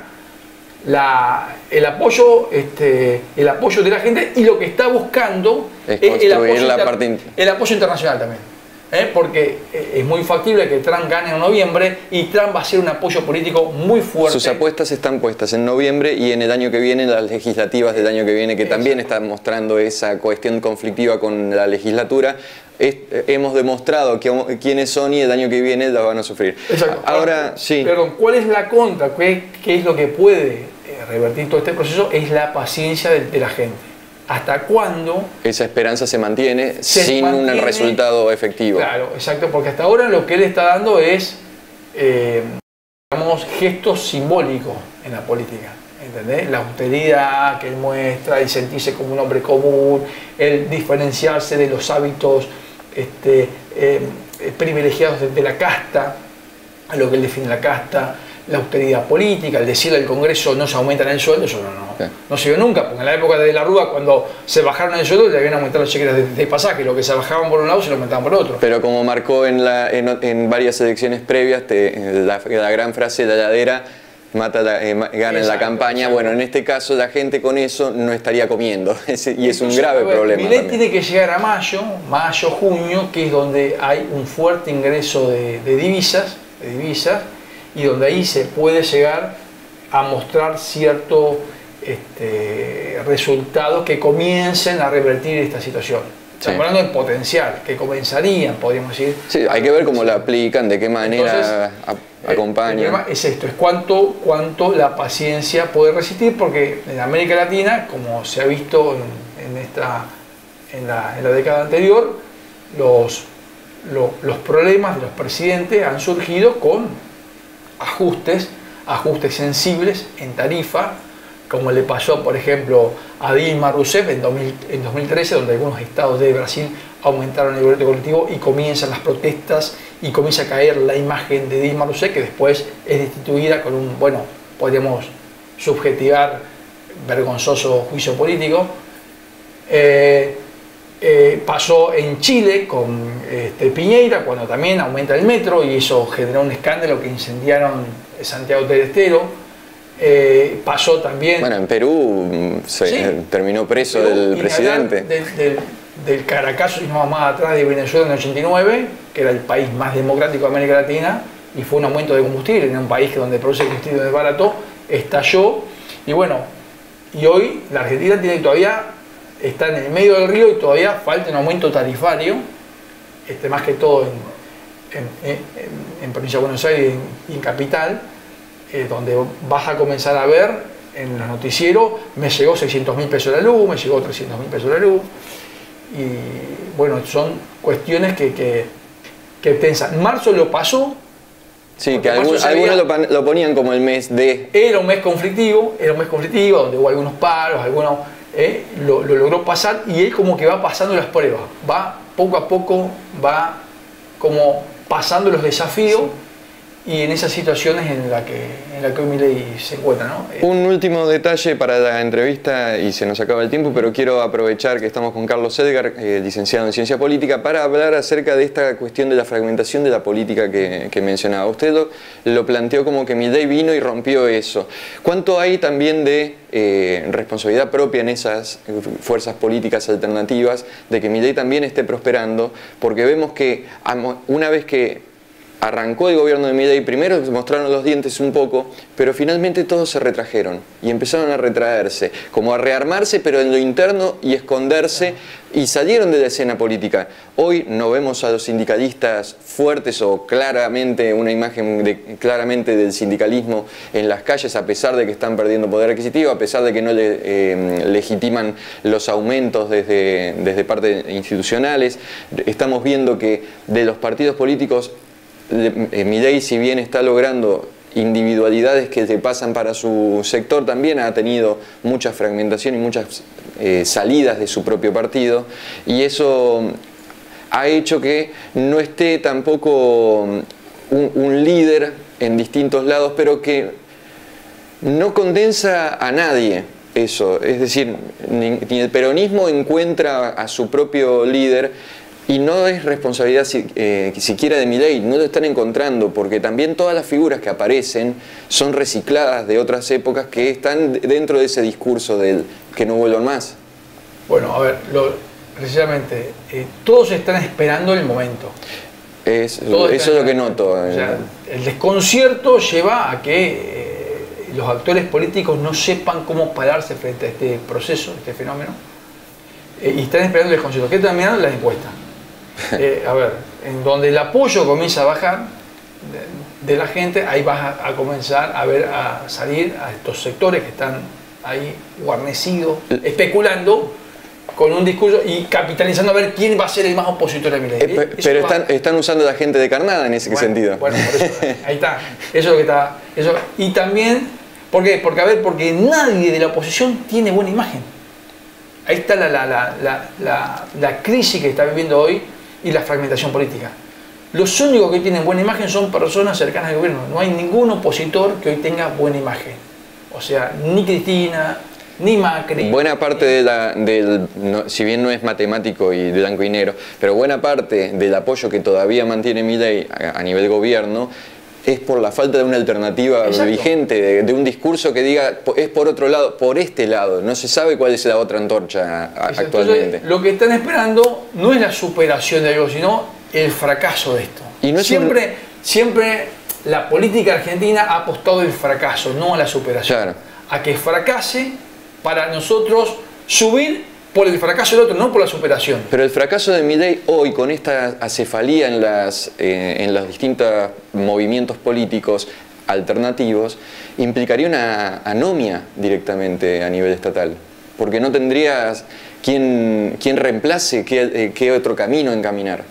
la, el, apoyo, este, el apoyo de la gente, y lo que está buscando es, es el, apoyo la inter, parte el apoyo internacional también. ¿eh? Porque es muy factible que Trump gane en noviembre y Trump va a ser un apoyo político muy fuerte. Sus apuestas están puestas en noviembre y en el año que viene, las legislativas del año que viene, que Exacto. también están mostrando esa cuestión conflictiva con la legislatura. Es, hemos demostrado que, quiénes son, y el año que viene la van a sufrir. Exacto. Ahora, ah, sí. Perdón, ¿cuál es la contra? ¿Qué, qué es lo que puede revertir todo este proceso? Es la paciencia de, de la gente. ¿Hasta cuándo esa esperanza se mantiene se sin mantiene, un resultado efectivo? Claro, exacto, porque hasta ahora lo que él está dando es, eh, digamos, gestos simbólicos en la política. ¿Entendés? La austeridad que él muestra, el sentirse como un hombre común, el diferenciarse de los hábitos este, eh, privilegiados de, de la casta, a lo que él define la casta, la austeridad política, el decirle al Congreso no se aumentan el sueldo, eso no, no, sí. no se vio nunca, porque en la época de la Rúa, cuando se bajaron el sueldo, le habían aumentado los cheques de, de pasaje, lo que se bajaban por un lado se lo aumentaban por otro. Pero como marcó en, la, en, en varias elecciones previas, te, la, la gran frase de la heladera, mata la, eh, gana en la campaña, exacto. Bueno, en este caso la gente con eso no estaría comiendo, y es Entonces, un grave ver, problema. Milei tiene que llegar a mayo, mayo, junio, que es donde hay un fuerte ingreso de, de divisas, de divisas, y donde ahí se puede llegar a mostrar ciertos este, resultados que comiencen a revertir esta situación. Estamos sí. hablando del potencial, que comenzarían, podríamos decir. Sí, hay que ver cómo lo aplican, de qué manera Entonces, acompañan. El problema es esto, es cuánto, cuánto la paciencia puede resistir, porque en América Latina, como se ha visto en, en, esta, en, la, en la década anterior, los, los, los problemas de los presidentes han surgido con ajustes, ajustes sensibles en tarifa, como le pasó, por ejemplo, a Dilma Rousseff en, dos mil, en dos mil trece, donde algunos estados de Brasil aumentaron el boleto colectivo y comienzan las protestas y comienza a caer la imagen de Dilma Rousseff, que después es destituida con un, bueno, podríamos subjetivar, vergonzoso juicio político. Eh, eh, pasó en Chile con este, Piñera, cuando también aumenta el metro, y eso generó un escándalo que incendiaron Santiago del Estero. Eh, pasó también... Bueno, en Perú se sí, terminó preso Perú, el presidente. Del, del, del Caracazo, y no más atrás, de Venezuela en el ochenta y nueve, que era el país más democrático de América Latina, y fue un aumento de combustible en un país que donde produce combustible de barato, estalló. Y bueno, y hoy la Argentina tiene todavía, está en el medio del río y todavía falta un aumento tarifario, este, más que todo en, en, en, en provincia de Buenos Aires y en Capital, eh, donde vas a comenzar a ver en los noticieros, me llegó seiscientos mil pesos la luz, me llegó trescientos mil pesos la luz, y bueno, son cuestiones que, que, que tensan. Marzo lo pasó. Sí, que algún, algunos lo, lo ponían como el mes de... Era un mes conflictivo, era un mes conflictivo, donde hubo algunos paros, algunos... Eh, lo, lo logró pasar, y él como que va pasando las pruebas, va poco a poco, va como pasando los desafíos, sí. Y en esas situaciones en la que, en la que hoy Milei se encuentra, ¿no? Un último detalle para la entrevista, y se nos acaba el tiempo, pero quiero aprovechar que estamos con Carlos Edgar, eh, licenciado en Ciencia Política, para hablar acerca de esta cuestión de la fragmentación de la política que, que mencionaba. Usted lo, lo planteó como que Milei vino y rompió eso. ¿Cuánto hay también de eh, responsabilidad propia en esas fuerzas políticas alternativas de que Milei también esté prosperando? Porque vemos que una vez que arrancó el gobierno de Milei, primero mostraron los dientes un poco, pero finalmente todos se retrajeron y empezaron a retraerse, como a rearmarse, pero en lo interno, y esconderse, y salieron de la escena política. Hoy no vemos a los sindicalistas fuertes o claramente una imagen de, claramente del sindicalismo en las calles, a pesar de que están perdiendo poder adquisitivo, a pesar de que no le, eh, legitiman los aumentos desde, desde partes institucionales. Estamos viendo que de los partidos políticos, Milei, si bien está logrando individualidades que se pasan para su sector, también ha tenido mucha fragmentación y muchas eh, salidas de su propio partido, y eso ha hecho que no esté tampoco un, un líder en distintos lados, pero que no condensa a nadie. Eso, es decir, ni, ni el peronismo encuentra a su propio líder. Y no es responsabilidad si, eh, siquiera de Milei, no lo están encontrando, porque también todas las figuras que aparecen son recicladas de otras épocas que están dentro de ese discurso del que no vuelvan más. Bueno, a ver, lo, precisamente, eh, todos están esperando el momento. Es, eso es lo que noto. O sea, el desconcierto lleva a que eh, los actores políticos no sepan cómo pararse frente a este proceso, este fenómeno, eh, y están esperando el desconcierto. ¿Qué están mirando? Las encuestas. Eh, a ver, en donde el apoyo comienza a bajar de, de la gente, ahí vas a, a comenzar a ver, a salir a estos sectores que están ahí guarnecidos, especulando con un discurso y capitalizando a ver quién va a ser el más opositor a Milei. Eh, pero están, están usando a la gente de carnada en ese bueno, sentido. Bueno, por eso, ahí está. Eso es lo que está. Eso. Y también, ¿por qué? Porque, a ver, porque nadie de la oposición tiene buena imagen. Ahí está la, la, la, la, la, la crisis que está viviendo hoy y la fragmentación política. los únicos que tienen buena imagen son personas cercanas al gobierno. No hay ningún opositor que hoy tenga buena imagen. O sea, ni Cristina, ni Macri. Buena parte de la, del, no, si bien no es matemático y blanco y negro, pero buena parte del apoyo que todavía mantiene Milei a, a nivel gobierno es por la falta de una alternativa Exacto. vigente, de, de un discurso que diga es por otro lado, por este lado. No se sabe cuál es la otra antorcha a, actualmente. Entonces, lo que están esperando no es la superación de algo, sino el fracaso de esto. Y no es siempre, un... siempre la política argentina ha apostado al fracaso, no a la superación. Claro. A que fracase para nosotros subir por el fracaso del otro, no por la superación. Pero el fracaso de Milei hoy, con esta acefalía en, las, eh, en los distintos movimientos políticos alternativos, implicaría una anomia directamente a nivel estatal. Porque no tendrías quien, quien reemplace qué, eh, qué otro camino encaminar.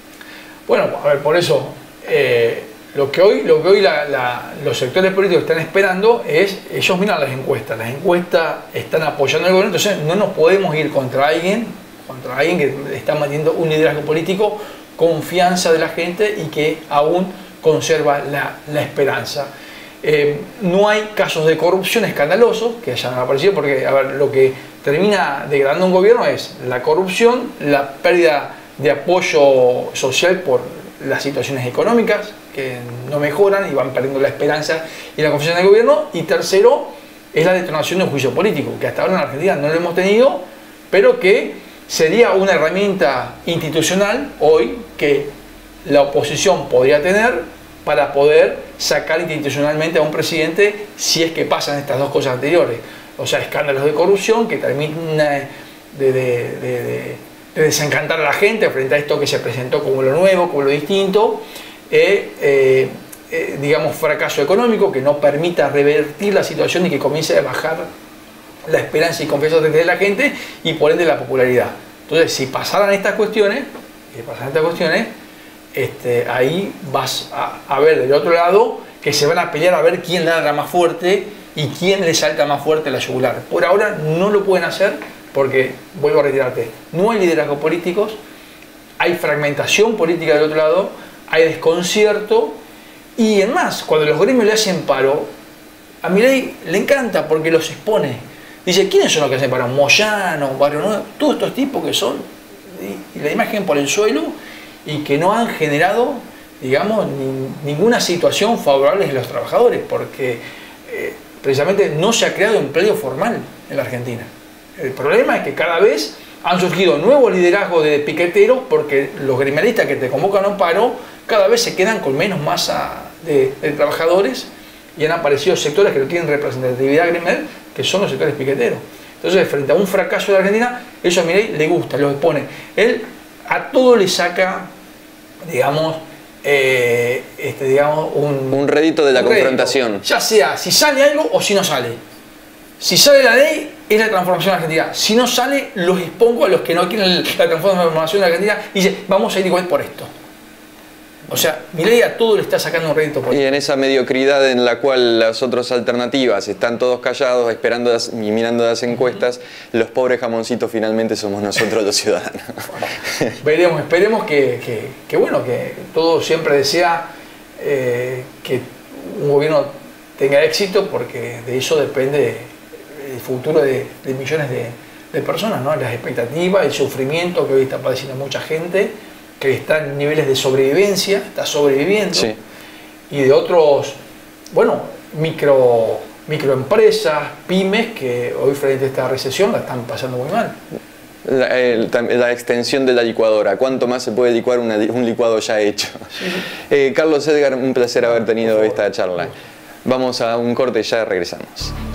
Bueno, a ver, por eso... Eh, Lo que hoy, lo que hoy la, la, los sectores políticos están esperando es, ellos miran las encuestas, las encuestas están apoyando al gobierno, entonces no nos podemos ir contra alguien, contra alguien que está manteniendo un liderazgo político, confianza de la gente y que aún conserva la, la esperanza. Eh, no hay casos de corrupción escandalosos que hayan aparecido, porque a ver, lo que termina degradando un gobierno es la corrupción, la pérdida de apoyo social por las situaciones económicas que no mejoran y van perdiendo la esperanza y la confianza en el gobierno, y tercero es la detonación de un juicio político, que hasta ahora en Argentina no lo hemos tenido, pero que sería una herramienta institucional hoy que la oposición podría tener para poder sacar institucionalmente a un presidente si es que pasan estas dos cosas anteriores, o sea, escándalos de corrupción que terminan de, de, de, de, de desencantar a la gente frente a esto que se presentó como lo nuevo, como lo distinto. Eh, eh, eh, digamos, fracaso económico que no permita revertir la situación y que comience a bajar la esperanza y confianza de la gente y por ende la popularidad. Entonces, si pasaran estas cuestiones, si pasaran estas cuestiones, este, ahí vas a, a ver del otro lado que se van a pelear a ver quién ladra más fuerte y quién le salta más fuerte la yugular. Por ahora no lo pueden hacer porque, vuelvo a retirarte, no hay liderazgo políticos, hay fragmentación política del otro lado, hay desconcierto, y en más, cuando los gremios le hacen paro, a Milei le encanta porque los expone. Dice, ¿quiénes son los que hacen paro? Moyano, Barrio Nuevo, todos estos tipos que son, y, y la imagen por el suelo, y que no han generado, digamos, ni, ninguna situación favorable de los trabajadores, porque eh, precisamente no se ha creado empleo formal en la Argentina. El problema es que cada vez han surgido nuevos liderazgos de piqueteros porque los gremialistas que te convocan a un paro cada vez se quedan con menos masa de, de trabajadores y han aparecido sectores que no tienen representatividad gremial, que son los sectores piqueteros. Entonces, frente a un fracaso de Argentina, eso a Milei le gusta, lo expone. Él a todo le saca, digamos, eh, este, digamos un, un rédito de la un confrontación. Rédito, ya sea si sale algo o si no sale. Si sale la ley, es la transformación argentina. Si no sale, los expongo a los que no quieren la transformación argentina y dice, vamos a ir igual por esto. O sea, Milei a todo le está sacando un rédito político. Y en esa mediocridad en la cual las otras alternativas están todos callados, esperando las, y mirando las encuestas, los pobres jamoncitos finalmente somos nosotros los ciudadanos. Bueno, veremos, esperemos que, que, que, bueno, que todo siempre desea eh, que un gobierno tenga éxito, porque de eso depende el futuro de, de millones de, de personas, ¿no? Las expectativas, el sufrimiento que hoy está padeciendo mucha gente, que está en niveles de sobrevivencia, está sobreviviendo, sí. Y de otros, bueno, micro, microempresas, pymes, que hoy frente a esta recesión la están pasando muy mal. La, el, la extensión de la licuadora, ¿cuánto más se puede licuar una, un licuado ya hecho? Sí. Eh, Carlos Edgar, un placer haber tenido esta charla. Vamos a un corte y ya regresamos.